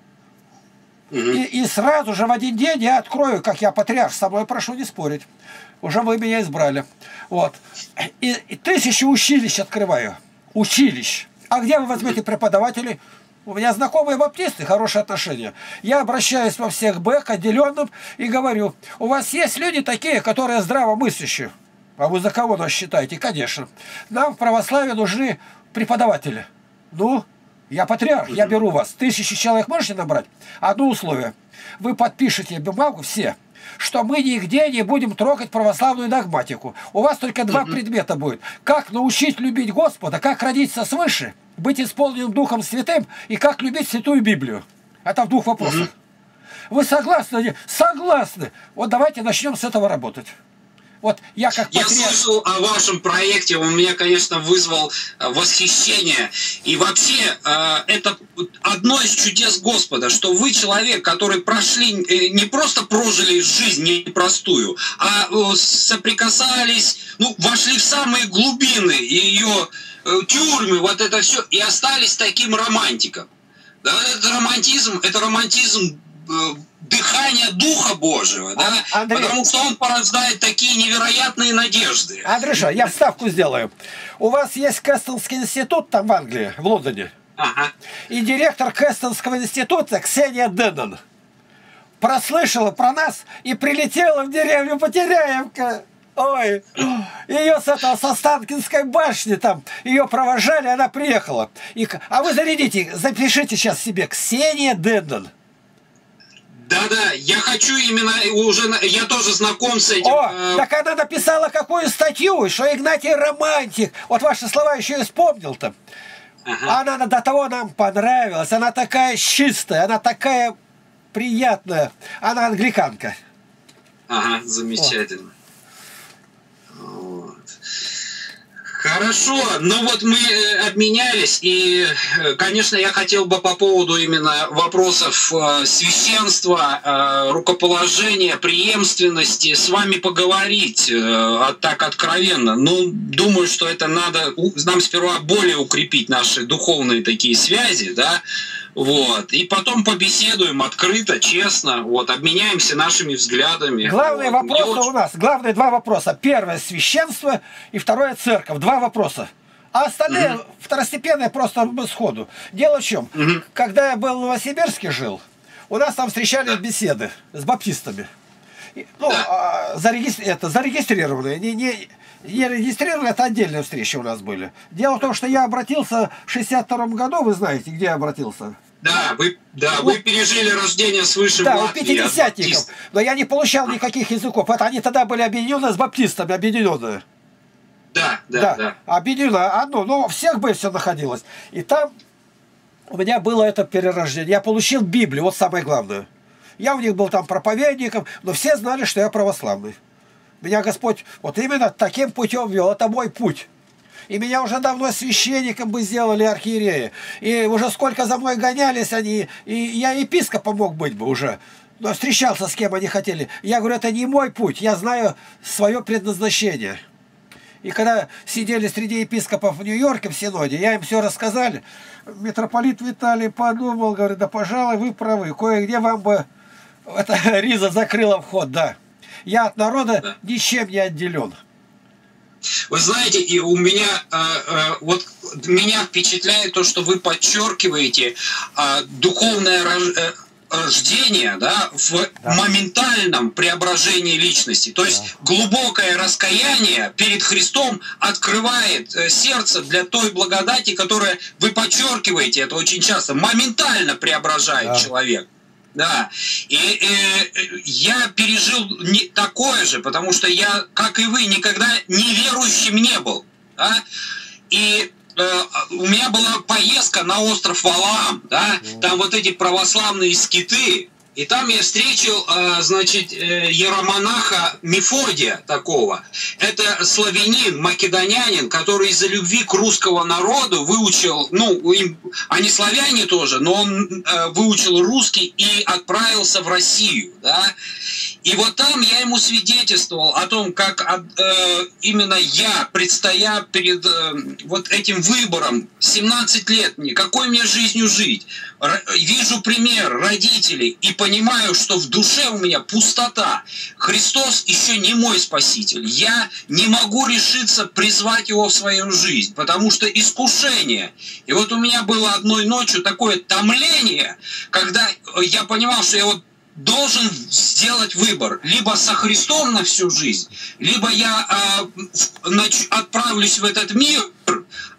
Speaker 1: Угу. И, и сразу же в один день я открою, как я патриарх, со мной прошу не спорить. Уже вы меня избрали. Вот. И, и тысячи училищ открываю. Училищ. А где вы возьмете преподавателей? У меня знакомые баптисты, хорошие отношения. Я обращаюсь во всех Б к отделенным и говорю, у вас есть люди такие, которые здравомыслящие? А вы за кого нас считаете? Конечно. Нам в православии нужны преподаватели. Ну, я патриарх, я беру вас. Тысячи человек можете набрать? Одно условие. Вы подпишете бумагу все, что мы нигде не будем трогать православную догматику. У вас только два предмета будет. Как научить любить Господа, как родиться свыше, быть исполненным Духом Святым и как любить Святую Библию. Это в двух вопросах. Вы согласны? Согласны. Вот давайте начнем с этого работать. Вот я как
Speaker 2: Я
Speaker 1: патриарх...
Speaker 2: слышал о вашем проекте, он меня, конечно, вызвал восхищение. И вообще, это одно из чудес Господа, что вы человек, который прошли, не просто прожили жизнь непростую, а соприкасались, ну, вошли в самые глубины ее тюрьмы, вот это все, и остались таким романтиком. Да, это романтизм, это романтизм дыхание Духа Божьего, да?
Speaker 1: Андрей,
Speaker 2: потому что он порождает такие невероятные надежды.
Speaker 1: Андрюша, я вставку сделаю. У вас есть Кэстонский институт там в Англии, в Лондоне.
Speaker 2: Ага.
Speaker 1: И директор Кэстонского института Ксения Деннон прослышала про нас и прилетела в деревню Потеряевка. Ой, ее с этого, со Останкинской башни там, ее провожали, она приехала. И, а вы зарядите, запишите сейчас себе Ксения Деннон.
Speaker 2: Да-да, я хочу именно, уже, я тоже знаком с этим.
Speaker 1: О,
Speaker 2: э...
Speaker 1: так она написала какую статью, что Игнатий романтик. Вот ваши слова еще и вспомнил-то. Ага. Она до того нам понравилась, она такая чистая, она такая приятная. Она англиканка.
Speaker 2: Ага, замечательно. Вот. Хорошо, ну вот мы обменялись, и, конечно, я хотел бы по поводу именно вопросов священства, рукоположения, преемственности с вами поговорить так откровенно. Ну, думаю, что это надо нам сперва более укрепить наши духовные такие связи, да, вот, и потом побеседуем открыто, честно, вот, обменяемся нашими взглядами.
Speaker 1: Главные
Speaker 2: вот.
Speaker 1: вопросы
Speaker 2: очень...
Speaker 1: у нас, главные два вопроса. Первое — священство, и второе — церковь. Два вопроса. А остальные угу. второстепенные просто сходу. Дело в чем? Угу. Когда я был в Новосибирске жил, у нас там встречались беседы с баптистами. Ну, да. зарегистр... это, зарегистрированные, не, не, не регистрированные, это отдельные встречи у нас были. Дело в том, что я обратился в шестьдесят втором году, вы знаете, где я обратился?
Speaker 2: Да, вы, да, вы пережили рождение свыше
Speaker 1: да, у пятидесятников. Но я не получал никаких языков. Это они тогда были объединены с баптистами, объединенные.
Speaker 2: Да, да, да.
Speaker 1: да. Объединенные одно, но всех бы все находилось. И там у меня было это перерождение. Я получил Библию, вот самое главное. Я у них был там проповедником, но все знали, что я православный. Меня Господь вот именно таким путем вел. Это мой путь. И меня уже давно священником бы сделали, архиерея. И уже сколько за мной гонялись они. И я епископом мог быть бы уже. Но встречался с кем они хотели. Я говорю, это не мой путь. Я знаю свое предназначение. И когда сидели среди епископов в Нью-Йорке в Синоде, я им все рассказал. Митрополит Виталий подумал, говорит, да, пожалуй, вы правы. Кое-где вам бы... Это Риза закрыла вход, да. Я от народа да. ничем не отделен.
Speaker 2: Вы знаете, и у меня э, э, вот меня впечатляет то, что вы подчеркиваете э, духовное рож, рождение, да, в да. моментальном преображении личности. То есть да. глубокое раскаяние перед Христом открывает сердце для той благодати, которая вы подчеркиваете, это очень часто, моментально преображает да. человека. Да, и, и я пережил не такое же, потому что я, как и вы, никогда неверующим не был. Да? И э, у меня была поездка на остров Валаам, да? Там вот эти православные скиты, и там я встретил, э, значит, э, иеромонаха Мефодия такого. Это славянин, македонянин, который из-за любви к русскому народу выучил, ну, им, они славяне тоже, но он э, выучил русский и отправился в Россию, да. И вот там я ему свидетельствовал о том, как э, именно я, предстоя перед э, вот этим выбором, семнадцать лет мне, какой мне жизнью жить, вижу пример родителей и понимаю, что в душе у меня пустота. Христос еще не мой спаситель. Я не могу решиться призвать его в свою жизнь, потому что искушение. И вот у меня было одной ночью такое томление, когда я понимал, что я вот должен сделать выбор. Либо со Христом на всю жизнь, либо я э, отправлюсь в этот мир, э,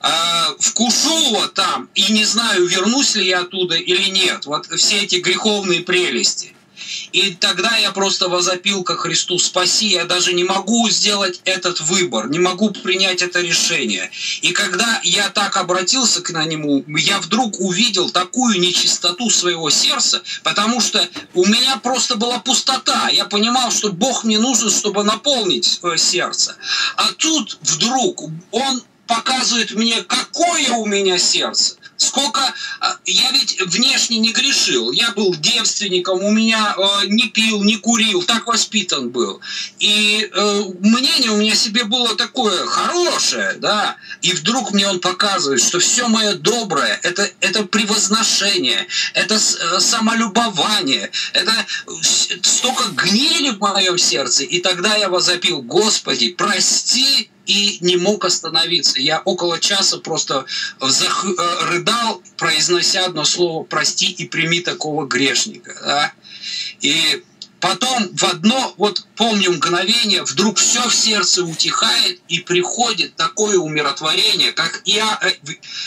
Speaker 2: вкушу его там и не знаю, вернусь ли я оттуда или нет. Вот все эти греховные прелести. И тогда я просто возопил ко Христу: спаси, я даже не могу сделать этот выбор, не могу принять это решение. И когда я так обратился к нему, я вдруг увидел такую нечистоту своего сердца, потому что у меня просто была пустота. Я понимал, что Бог мне нужен, чтобы наполнить сердце. А тут вдруг Он показывает мне, какое у меня сердце. Сколько... Я ведь внешне не грешил. Я был девственником, у меня э, не пил, не курил, так воспитан был. И э, мнение у меня себе было такое хорошее, да. И вдруг мне он показывает, что все мое доброе, это, это превозношение, это э, самолюбование, это столько гнили в моем сердце. И тогда я возопил: Господи, прости, и не мог остановиться. Я около часа просто зах... рыдал, произнося одно слово: прости и прими такого грешника. Да? И потом в одно, вот помню мгновение, вдруг все в сердце утихает, и приходит такое умиротворение, как я...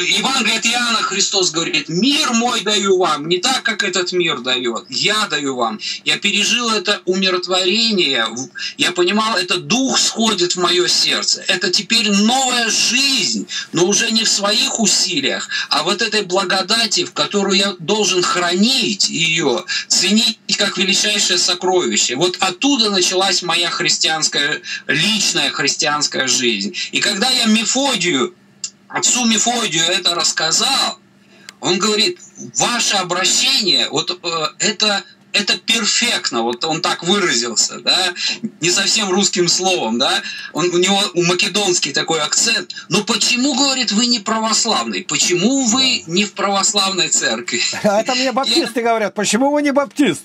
Speaker 2: Евангелие от Иоанна Христос говорит: мир мой даю вам, не так, как этот мир дает, я даю вам. Я пережил это умиротворение, я понимал, это дух сходит в мое сердце. Это теперь новая жизнь, но уже не в своих усилиях, а вот этой благодати, в которую я должен хранить ее, ценить как величайшее сокровище. Вот оттуда началась моя христианская, личная христианская жизнь. И когда я Мефодию, отцу Мефодию это рассказал, он говорит: ваше обращение, вот э, это, это перфектно, вот он так выразился, да, не совсем русским словом, да, он, у него македонский такой акцент. Но почему, говорит, вы не православный? Почему вы не в православной церкви?
Speaker 1: А это мне баптисты говорят: почему вы не баптист?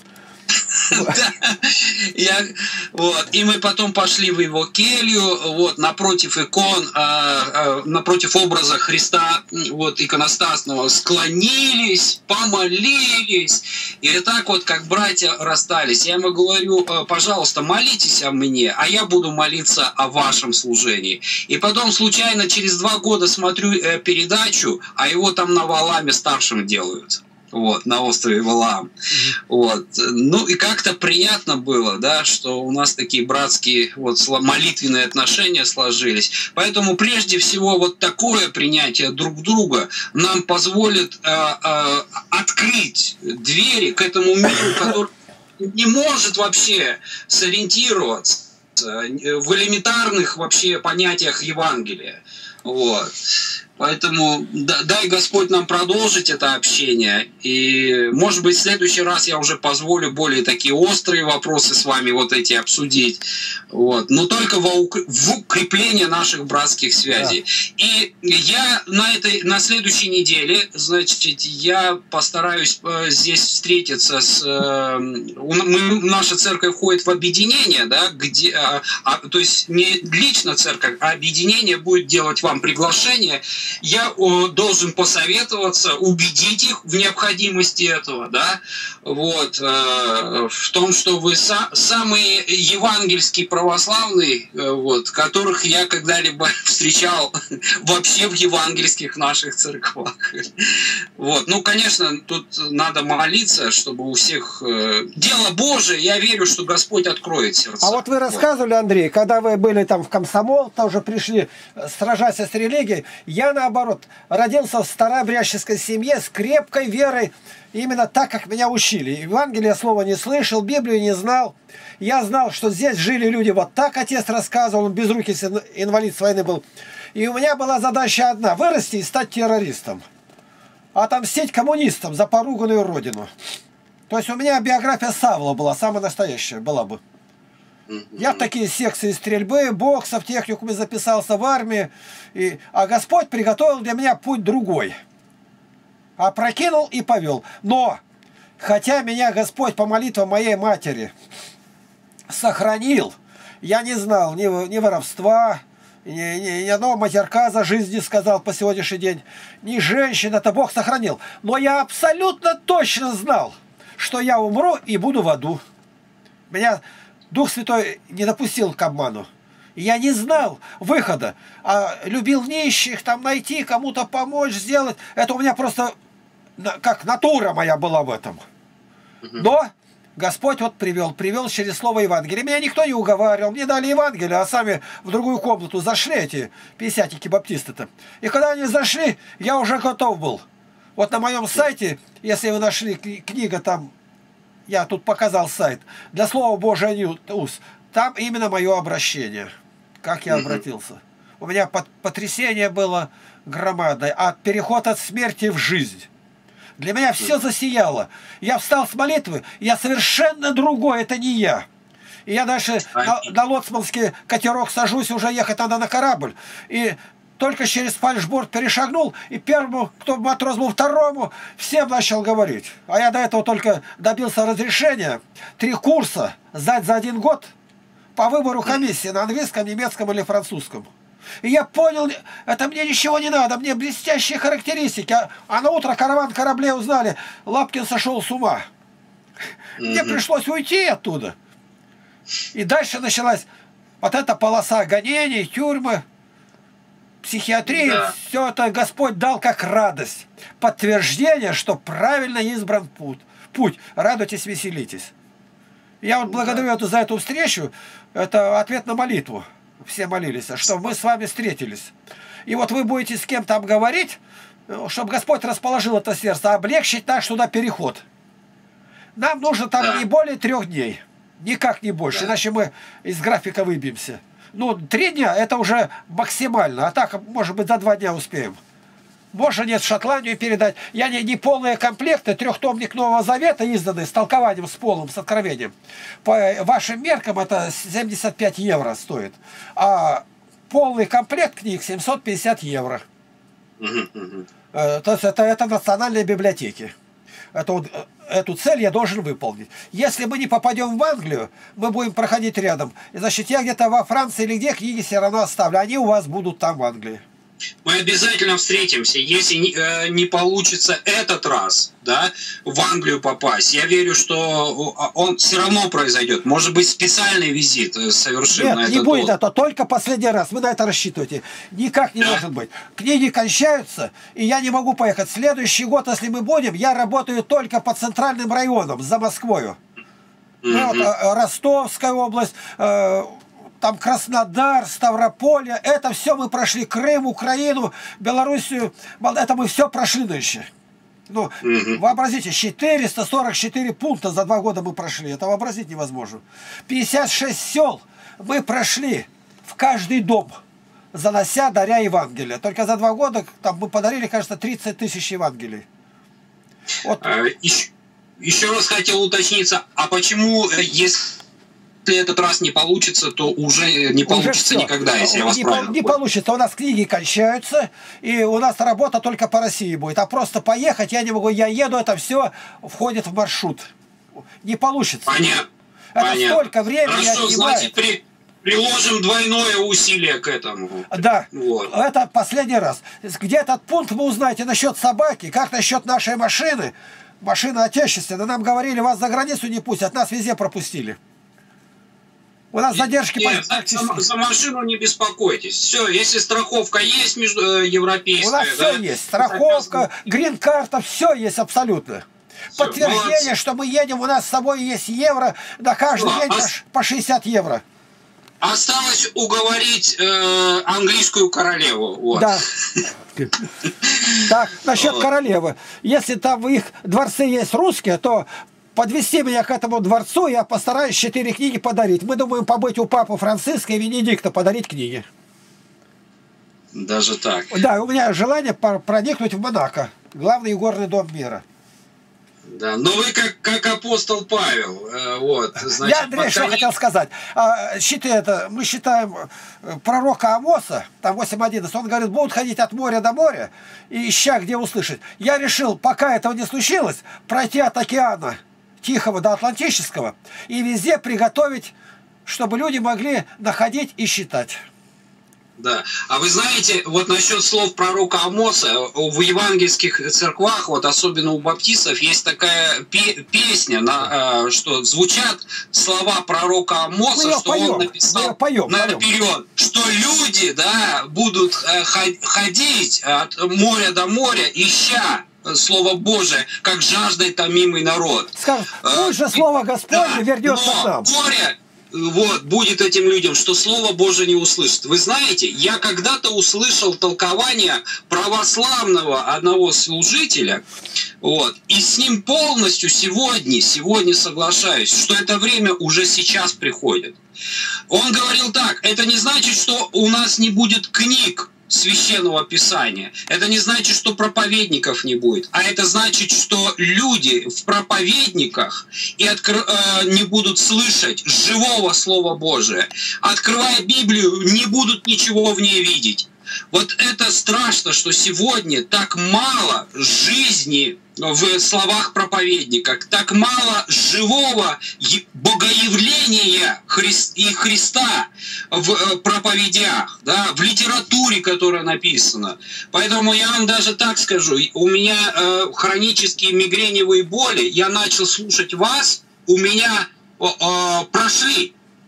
Speaker 2: Да. Я, вот. И мы потом пошли в его келью, вот, напротив икон, а, а, напротив образа Христа, вот, иконостасного, склонились, помолились. И так вот, как братья расстались. Я ему говорю: пожалуйста, молитесь о мне, а я буду молиться о вашем служении. И потом случайно через два года смотрю э, передачу, а его там на Валааме старшим делают. Вот, на острове Валаам. Mm-hmm. Вот. Ну и как-то приятно было, да, что у нас такие братские вот, молитвенные отношения сложились. Поэтому прежде всего вот такое принятие друг друга нам позволит э, э, открыть двери к этому миру, который не может вообще сориентироваться в элементарных вообще понятиях Евангелия. Вот. Поэтому дай Господь нам продолжить это общение. И, может быть, в следующий раз я уже позволю более такие острые вопросы с вами вот эти обсудить. Вот. Но только в укрепление наших братских связей. Да. И я на, этой, на следующей неделе, значит, я постараюсь здесь встретиться с... Мы, наша церковь входит в объединение, да, где, а, а, то есть не лично церковь, а объединение будет делать вам приглашение. Я о, должен посоветоваться, убедить их в необходимости этого, да, вот, э, в том, что вы са, самые евангельские православные, э, вот, которых я когда-либо встречал вообще в евангельских наших церквах. Вот, ну, конечно, тут надо молиться, чтобы у всех э, дело Божие, я верю, что Господь откроет сердца.
Speaker 1: А вот вы рассказывали, Андрей, когда вы были там в комсомол, тоже пришли сражаться с религией, я наоборот, родился в старообрядческой семье с крепкой верой, именно так, как меня учили. Евангелие слова не слышал, Библию не знал. Я знал, что здесь жили люди вот так, отец рассказывал, он безрукий инвалид с войны был. И у меня была задача одна – вырасти и стать террористом. Отомстить коммунистам за поруганную родину. То есть у меня биография Савла была, самая настоящая была бы. Я в такие секции стрельбы, бокса, в техникуме записался в армии. И, а Господь приготовил для меня путь другой. Опрокинул и повел. Но, хотя меня Господь по молитвам моей матери сохранил, я не знал ни, ни воровства, ни, ни, ни одного матерка за жизнь не сказал по сегодняшний день, ни женщин, это Бог сохранил. Но я абсолютно точно знал, что я умру и буду в аду. Меня Дух Святой не допустил к обману. Я не знал выхода, а любил нищих, там найти, кому-то помочь, сделать. Это у меня просто как натура моя была в этом. Но Господь вот привел, привел через слово Евангелия. Меня никто не уговаривал, мне дали Евангелие, а сами в другую комнату зашли эти пятидесятники-баптисты-то. И когда они зашли, я уже готов был. Вот на моем сайте, если вы нашли книга там, я тут показал сайт, для слова Божия Ньюс, там именно мое обращение, как я обратился. У меня потрясение было громадное, а переход от смерти в жизнь. Для меня все засияло. Я встал с молитвы, я совершенно другой, это не я. И я дальше на, на лоцманский катерок сажусь, уже ехать надо на корабль. И только через фальшборд перешагнул, и первому, кто матрос был, второму, всем начал говорить. А я до этого только добился разрешения. Три курса сдать за один год по выбору комиссии на английском, немецком или французском. И я понял, это мне ничего не надо, мне блестящие характеристики. А, а на утро караван кораблей узнали, Лапкин сошел с ума. Мне пришлось уйти оттуда. И дальше началась вот эта полоса гонений, тюрьмы. психиатрии,
Speaker 2: Да.
Speaker 1: все это Господь дал как радость. Подтверждение, что правильно избран путь. Путь. Радуйтесь, веселитесь. Я вот благодарю эту, за эту встречу. Это ответ на молитву. Все молились, что мы с вами встретились. И вот вы будете с кем-то обговорить, чтобы Господь расположил это сердце, облегчить наш туда переход. Нам нужно там
Speaker 2: Да.
Speaker 1: не более трех дней. Никак не больше,
Speaker 2: Да.
Speaker 1: иначе мы из графика выбьемся. Ну, три дня это уже максимально, а так, может быть, за два дня успеем. Можно нет в Шотландию передать. Я не, не полные комплекты, трехтомник Нового Завета изданный с толкованием, с полным, с откровением. По вашим меркам это семьдесят пять евро стоит. А полный комплект книг семьсот пятьдесят евро.
Speaker 2: Мгм, мгм.
Speaker 1: Э, То есть это, это национальные библиотеки. Это вот, э, эту цель я должен выполнить. Если мы не попадем в Англию, мы будем проходить рядом. И, значит, я где-то во Франции или где книги все равно оставлю. Они у вас будут там в Англии.
Speaker 2: Мы обязательно встретимся, если не, э, не получится этот раз, да, в Англию попасть. Я верю, что он все равно произойдет. Может быть, специальный визит э, совершим
Speaker 1: Нет,
Speaker 2: на
Speaker 1: не
Speaker 2: этот
Speaker 1: будет
Speaker 2: отдых.
Speaker 1: это, только последний раз. Вы на это рассчитываете. Никак не
Speaker 2: Да.
Speaker 1: может быть. Книги кончаются, и я не могу поехать. Следующий год, если мы будем, я работаю только по центральным районам, за Москвою. Ну, вот,
Speaker 2: Мгм.
Speaker 1: э, Ростовская область, э, там Краснодар, Ставрополье, это все мы прошли. Крым, Украину, Белоруссию, Мол- это мы все прошли нынче. Ну,
Speaker 2: Мгм.
Speaker 1: вообразите, четыреста сорок четыре пункта за два года мы прошли. Это вообразить невозможно. пятьдесят шесть сел мы прошли в каждый дом, занося, даря Евангелие. Только за два года там мы подарили, кажется, тридцать тысяч Евангелий. Вот.
Speaker 2: А, Еще, еще раз хотел уточниться, а почему, э, если этот раз не получится, то уже не
Speaker 1: Уже
Speaker 2: получится
Speaker 1: всё.
Speaker 2: никогда, если я вас
Speaker 1: не,
Speaker 2: правильно
Speaker 1: пол- не
Speaker 2: понял?
Speaker 1: получится. У нас книги кончаются, и у нас работа только по России будет. А просто поехать я не могу. Я еду, это все входит в маршрут. Не получится.
Speaker 2: Понятно.
Speaker 1: Это
Speaker 2: Понятно.
Speaker 1: столько времени
Speaker 2: Хорошо,
Speaker 1: отнимает.
Speaker 2: значит, при, приложим двойное усилие к этому.
Speaker 1: Да,
Speaker 2: Вот.
Speaker 1: это последний раз. Где этот пункт вы узнаете насчет собаки, как насчет нашей машины. Машина отечественная. Нам говорили, вас за границу не пустят, нас везде пропустили. У нас задержки
Speaker 2: Нет, за,
Speaker 1: практически.
Speaker 2: за машину не беспокойтесь. Все, если страховка есть между, э, европейская,
Speaker 1: У нас
Speaker 2: да,
Speaker 1: все есть. Страховка, грин-карта, все есть абсолютно.
Speaker 2: Всё,
Speaker 1: Подтверждение,
Speaker 2: молодцы.
Speaker 1: что мы едем, у нас с собой есть евро, на каждый
Speaker 2: Ну,
Speaker 1: день
Speaker 2: а
Speaker 1: по
Speaker 2: с-
Speaker 1: ш- по шестьдесят евро.
Speaker 2: Осталось уговорить э, английскую королеву. Вот.
Speaker 1: Да. Так, насчет
Speaker 2: Вот.
Speaker 1: королевы. Если там в их дворце есть русские, то подвести меня к этому дворцу, я постараюсь четыре книги подарить. Мы думаем побыть у папы Франциска и Венедикта, подарить книги.
Speaker 2: Даже так.
Speaker 1: Да, у меня желание пор- проникнуть в Монако, главный горный дом мира.
Speaker 2: Да. Но вы как, как апостол Павел. э, вот, значит,
Speaker 1: Я, Андрей, что
Speaker 2: под конец-
Speaker 1: хотел сказать. А, считай это, мы считаем э, пророка Амоса, там восемь одиннадцать, он говорит, будут ходить от моря до моря, и ища, где услышать. Я решил, пока этого не случилось, пройти от океана Тихого до Атлантического, и везде приготовить, чтобы люди могли находить и считать.
Speaker 2: Да. А вы знаете, вот насчет слов пророка Амоса, в евангельских церквах, вот особенно у баптистов, есть такая пе- песня, на, э, что звучат слова пророка Амоса,
Speaker 1: Мы её
Speaker 2: что
Speaker 1: поем,
Speaker 2: он
Speaker 1: мы
Speaker 2: написал
Speaker 1: её поем,
Speaker 2: наперед, что люди, да, будут э, ход- ходить от моря до моря, ища Слово Божие, как жаждой томимый народ.
Speaker 1: Скажут,
Speaker 2: Э,
Speaker 1: пусть же слово Господне
Speaker 2: да,
Speaker 1: вернется
Speaker 2: но
Speaker 1: к нам.
Speaker 2: горе вот, будет этим людям, что Слово Божие не услышат. Вы знаете, я когда-то услышал толкование православного одного служителя, вот, и с ним полностью сегодня, сегодня соглашаюсь, что это время уже сейчас приходит. Он говорил так, это не значит, что у нас не будет книг Священного Писания. Это не значит, что проповедников не будет, а это значит, что люди в проповедниках и откр... э, не будут слышать живого Слова Божия. Открывая Библию, не будут ничего в ней видеть. Вот это страшно, что сегодня так мало жизни в словах проповедника, так мало живого богоявления и Христа в проповедях, да, в литературе, которая написана. Поэтому я вам даже так скажу, у меня э, хронические мигреневые боли, я начал слушать вас, у меня э, э, прошли.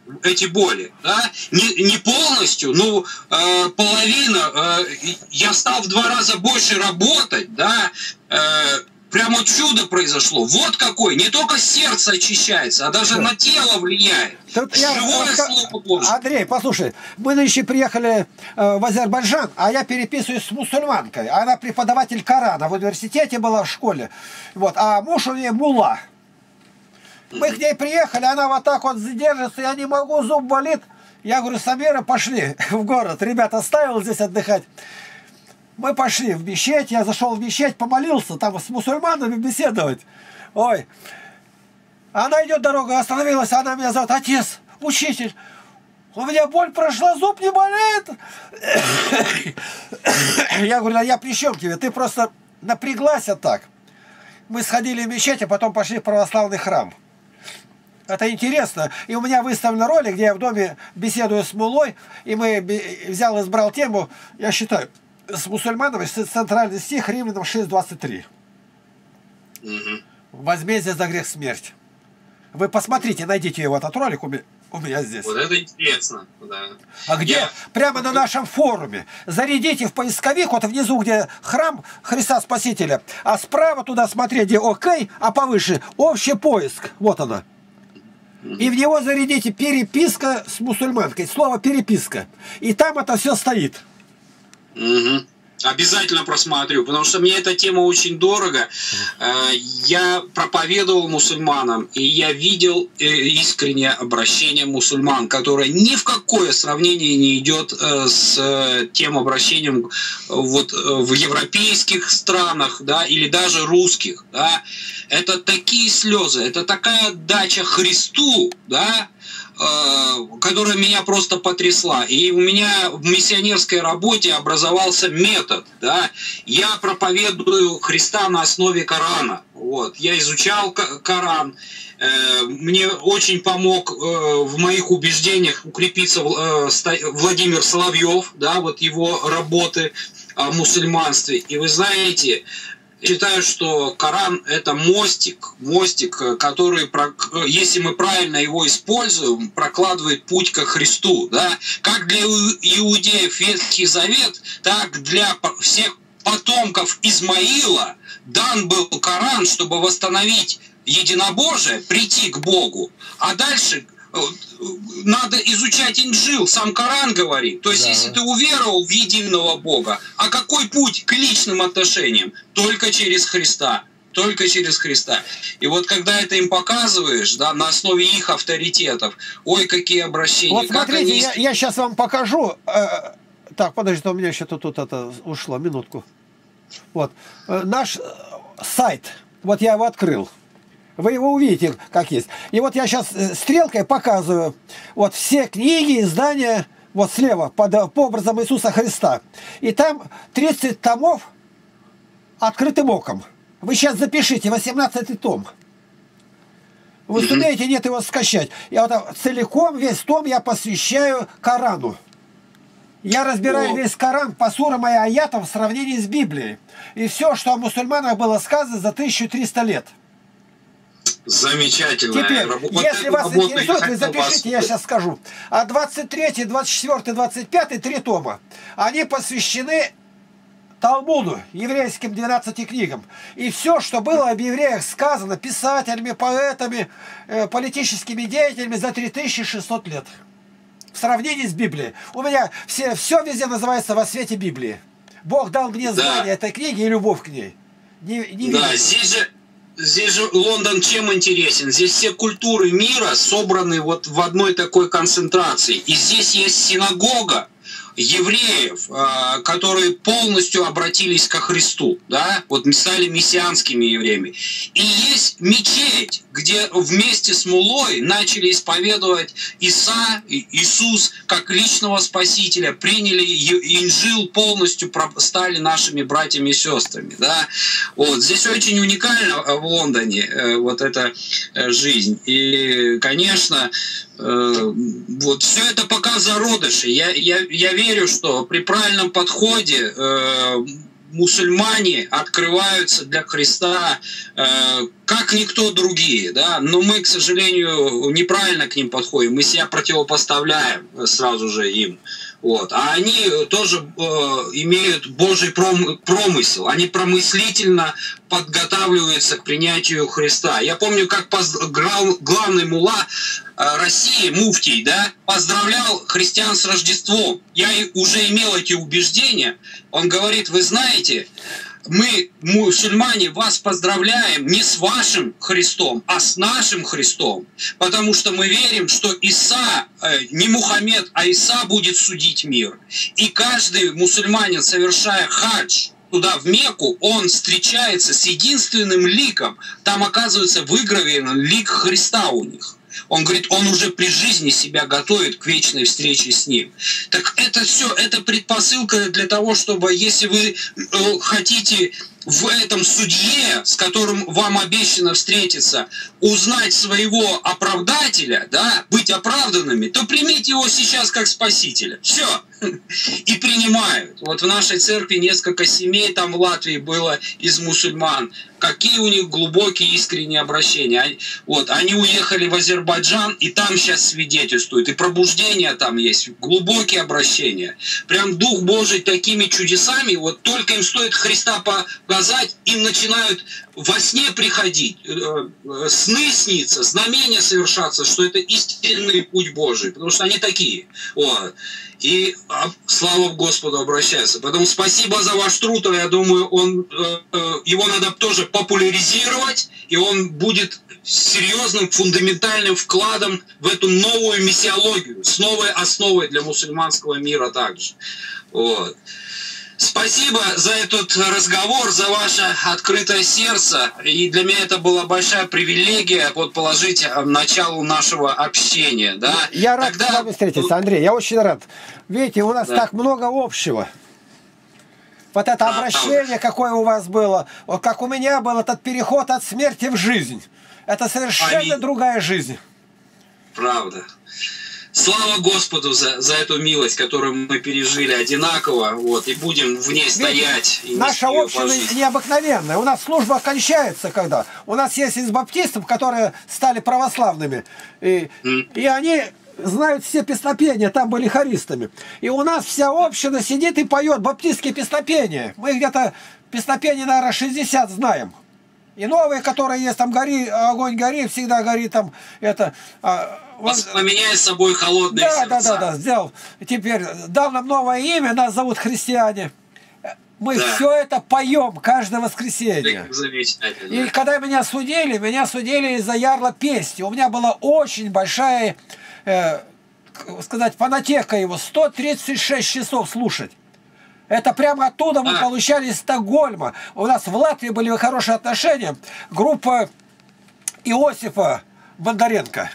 Speaker 2: эти боли, да, не, не полностью, ну, э, половина, э, я стал в два раза больше работать, да, э, прямо чудо произошло. Вот какой, не только сердце очищается, а даже на тело влияет.
Speaker 1: Тут я,
Speaker 2: Живое
Speaker 1: ска...
Speaker 2: слово Божье.
Speaker 1: Андрей, послушай, мы нынче приехали э, в Азербайджан, а я переписываюсь с мусульманкой. Она преподаватель Корана, в университете была, в школе. Вот, а муж у нее мулла. Мы к ней приехали, она вот так вот задержится, я не могу, зуб болит. Я говорю, Самира, пошли в город. Ребят, оставил здесь отдыхать. Мы пошли в мечеть, я зашел в мечеть, помолился, там с мусульманами беседовать. Ой, она идет дорогу, остановилась, она меня зовет, отец, учитель, у меня боль прошла, зуб не болит. Я говорю, а я при чем тебе, ты просто напряглась так. Мы сходили в мечеть, а потом пошли в православный храм. Это интересно. И у меня выставлен ролик, где я в доме беседую с муллой, и мы взял, избрал тему, я считаю, с мусульманами, центральный стих, Римлянам шесть двадцать три. Угу. Возмездие за грех смерть. Вы посмотрите, найдите его, этот ролик у меня, у меня здесь.
Speaker 2: Вот это интересно. Да.
Speaker 1: А где? Я... Прямо на нашем форуме. Зарядите в поисковик, вот внизу, где храм Христа Спасителя, а справа туда смотри, где ОК, а повыше общий поиск. Вот она. И в него зарядите переписка с мусульманкой. Слово переписка. И там это все стоит.
Speaker 2: Угу. Обязательно просмотрю, потому что мне эта тема очень дорого. Я проповедовал мусульманам, и я видел искреннее обращение мусульман, которое ни в какое сравнение не идет с тем обращением вот в европейских странах, да, или даже русских. Да. Это такие слезы, это такая отдача Христу, да, которая меня просто потрясла. И у меня в миссионерской работе образовался метод. Да? Я проповедую Христа на основе Корана. Вот. Я изучал Коран. Мне очень помог в моих убеждениях укрепиться Владимир Соловьев, да, вот его работы о мусульманстве. И вы знаете, считаю, что Коран – это мостик, мостик, который, если мы правильно его используем, прокладывает путь ко Христу. Да? Как для иудеев Ветхий Завет, так для всех потомков Измаила дан был Коран, чтобы восстановить единобожие, прийти к Богу. А дальше надо изучать Инджил, сам Коран говорит. То есть, да. Если ты уверовал в единого Бога, а какой путь к личным отношениям? Только через Христа. Только через Христа. И вот когда это им показываешь, да, на основе их авторитетов, ой, какие обращения.
Speaker 1: Вот
Speaker 2: как
Speaker 1: смотрите,
Speaker 2: они...
Speaker 1: я, я сейчас вам покажу. Э, так, подождите, у меня еще тут, тут это ушло, минутку. Вот. Э, наш сайт, вот я его открыл. Вы его увидите, как есть. И вот я сейчас стрелкой показываю вот все книги, издания, вот слева, под, по образам Иисуса Христа. И там тридцать томов открытым оком. Вы сейчас запишите, восемнадцатый том. Вы сумеете, нет, его скачать. Я вот целиком, весь том я посвящаю Корану. Я разбираю О. весь Коран по сурам и аятам в сравнении с Библией. И все, что о мусульманах было сказано за тысячу триста лет.
Speaker 2: Замечательно.
Speaker 1: Теперь, вот если вас интересует, вы запишите, вас... я сейчас скажу. А двадцать третий, двадцать четвёртый, двадцать пятый, три тома, они посвящены Талмуду, еврейским двенадцати книгам. И все, что было об евреях сказано писателями, поэтами, э, политическими деятелями за три тысячи шестьсот лет. В сравнении с Библией. У меня все, все везде называется «Во свете Библии». Бог дал мне знание да. этой книги и любовь к ней. Не, не
Speaker 2: да, здесь же... Здесь же Лондон чем интересен? Здесь все культуры мира собраны вот в одной такой концентрации. И здесь есть синагога евреев, которые полностью обратились ко Христу, да, вот стали мессианскими евреями. И есть мечеть, где вместе с муллой начали исповедовать Иса, Иисус как личного спасителя, приняли Инджил полностью, стали нашими братьями и сестрами, да. Вот здесь очень уникально в Лондоне вот эта жизнь. И, конечно, вот все это пока зародыши. Я, я, я верю, что при правильном подходе э, мусульмане открываются для Христа э, как никто другие, да, но мы, к сожалению, неправильно к ним подходим, мы себя противопоставляем сразу же им. Вот. А они тоже э, имеют Божий пром, промысел, они промыслительно подготавливаются к принятию Христа. Я помню, как поз... главный мулла э, России, муфтий, да, поздравлял христиан с Рождеством. Я уже имел эти убеждения. Он говорит, вы знаете, мы, мусульмане, вас поздравляем не с вашим Христом, а с нашим Христом, потому что мы верим, что Иса, э, не Мухаммед, а Иса будет судить мир. И каждый мусульманин, совершая хадж туда, в Мекку, он встречается с единственным ликом. Там, оказывается, выгравирован лик Христа у них. Он говорит, он уже при жизни себя готовит к вечной встрече с ним. Так это все, это предпосылка для того, чтобы, если вы э, хотите в этом судье, с которым вам обещано встретиться, узнать своего оправдателя, да, быть оправданными, то примите его сейчас как спасителя. Все. И принимают. Вот в нашей церкви несколько семей там в Латвии было из мусульман. Какие у них глубокие искренние обращения. Вот, они уехали в Азербайджан, и там сейчас свидетельствуют. И пробуждение там есть, глубокие обращения. Прям Дух Божий такими чудесами, вот только им стоит Христа показать, им начинают во сне приходить, сны сниться, знамения совершаться, что это истинный путь Божий, потому что они такие. Вот. И слава Господу обращаются. Поэтому спасибо за ваш труд. Я думаю, он, его надо тоже популяризировать, и он будет серьезным, фундаментальным вкладом в эту новую миссиологию, с новой основой для мусульманского мира также. Вот. Спасибо за этот разговор, за ваше открытое сердце. И для меня это была большая привилегия вот положить началу нашего общения. Да?
Speaker 1: Я рад Тогда... с вами встретиться, Андрей. Я очень рад. Видите, у нас да. так много общего. Вот это а, обращение, а... какое у вас было, вот как у меня был этот переход от смерти в жизнь. Это совершенно Аминь. другая жизнь.
Speaker 2: Правда. Слава Господу за, за эту милость, которую мы пережили одинаково, вот, и будем в ней стоять.
Speaker 1: Видите, наша община необыкновенная. У нас служба кончается, когда. У нас есть из баптистов, которые стали православными. И, mm. и они знают все песнопения, там были хористами. И у нас вся община сидит и поет баптистские песнопения. Мы где-то песнопения, наверное, шестьдесят знаем. И новые, которые есть, там гори, огонь гори, всегда горит там это...
Speaker 2: Поменяй с собой холодные
Speaker 1: да,
Speaker 2: сердца.
Speaker 1: Да, да, да, сделал. Теперь дал нам новое имя, нас зовут христиане. Мы да. все это поем каждое воскресенье.
Speaker 2: Замечательно.
Speaker 1: И когда меня судили, меня судили из-за ярла песни. У меня была очень большая, э, сказать, фонотека его, сто тридцать шесть часов слушать. Это прямо оттуда мы а. получали из Стокгольма. У нас в Латвии были хорошие отношения. Группа Иосифа Бондаренко.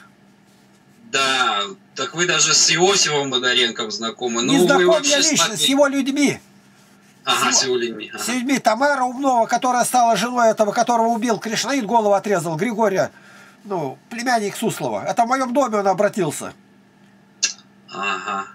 Speaker 2: Да, так вы даже с Иосифом Бондаренко знакомы.
Speaker 1: Не
Speaker 2: ну,
Speaker 1: знаком
Speaker 2: вы
Speaker 1: я лично,
Speaker 2: смотрите...
Speaker 1: с его людьми.
Speaker 2: Ага, с его людьми. Ага.
Speaker 1: С людьми. Тамара Умнова, которая стала женой этого, которого убил Кришнаит, голову отрезал, Григория, ну, племянник Суслова. Это в моем доме он обратился.
Speaker 2: Ага.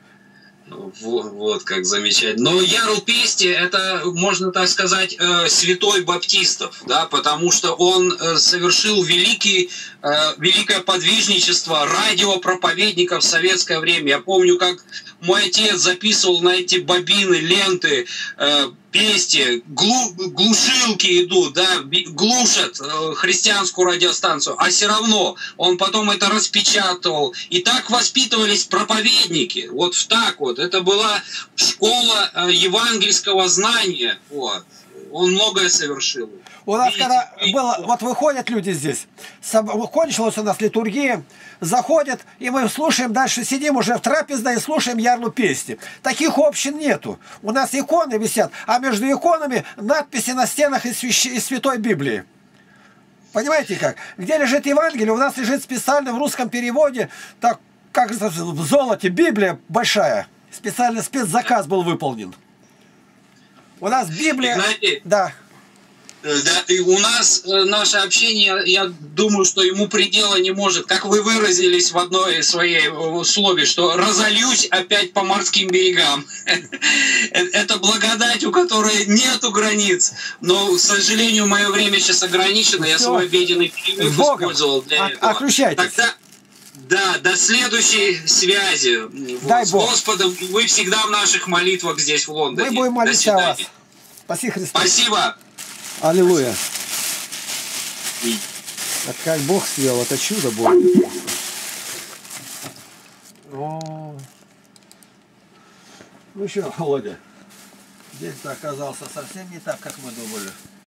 Speaker 2: Вот, вот как замечательно. Но Ярл Пести, это, можно так сказать, э, святой баптистов, да, потому что он э, совершил великий, э, великое подвижничество радиопроповедников в советское время. Я помню, как мой отец записывал на эти бобины, ленты, э, Пести, глу, глушилки идут, да, глушат э, христианскую радиостанцию, а все равно он потом это распечатывал. И так воспитывались проповедники, вот так вот. Это была школа э, евангельского знания, вот. Он многое совершил.
Speaker 1: У нас Видите, когда и... было, вот выходят люди здесь, кончилась у нас литургия, заходят, и мы слушаем, дальше сидим уже в трапезной и слушаем ярлу песни. Таких общин нету. У нас иконы висят, а между иконами надписи на стенах из, свящ... из Святой Библии. Понимаете как? Где лежит Евангелие, у нас лежит специально в русском переводе, так как в золоте, Библия большая. Специально спецзаказ был выполнен. У нас Библия...
Speaker 2: Игнатий,
Speaker 1: да.
Speaker 2: Да, и у нас э, наше общение, я думаю, что ему предела не может. Как вы выразились в одной своей э, слове, что разольюсь опять по морским берегам. Это благодать, у которой нету границ. Но, к сожалению, мое время сейчас ограничено. Я свой обеденный перерыв использовал для этого.
Speaker 1: Отключайтесь.
Speaker 2: Да, до следующей связи.
Speaker 1: Дай
Speaker 2: с
Speaker 1: Бог.
Speaker 2: Господом. Вы всегда в наших молитвах здесь, в Лондоне.
Speaker 1: Мы будем молиться о вас. Спаси Христа.
Speaker 2: Спасибо.
Speaker 1: Аллилуйя. Это как Бог свел, это чудо будет. О. Ну что, Володя, здесь-то оказался совсем не так, как мы думали.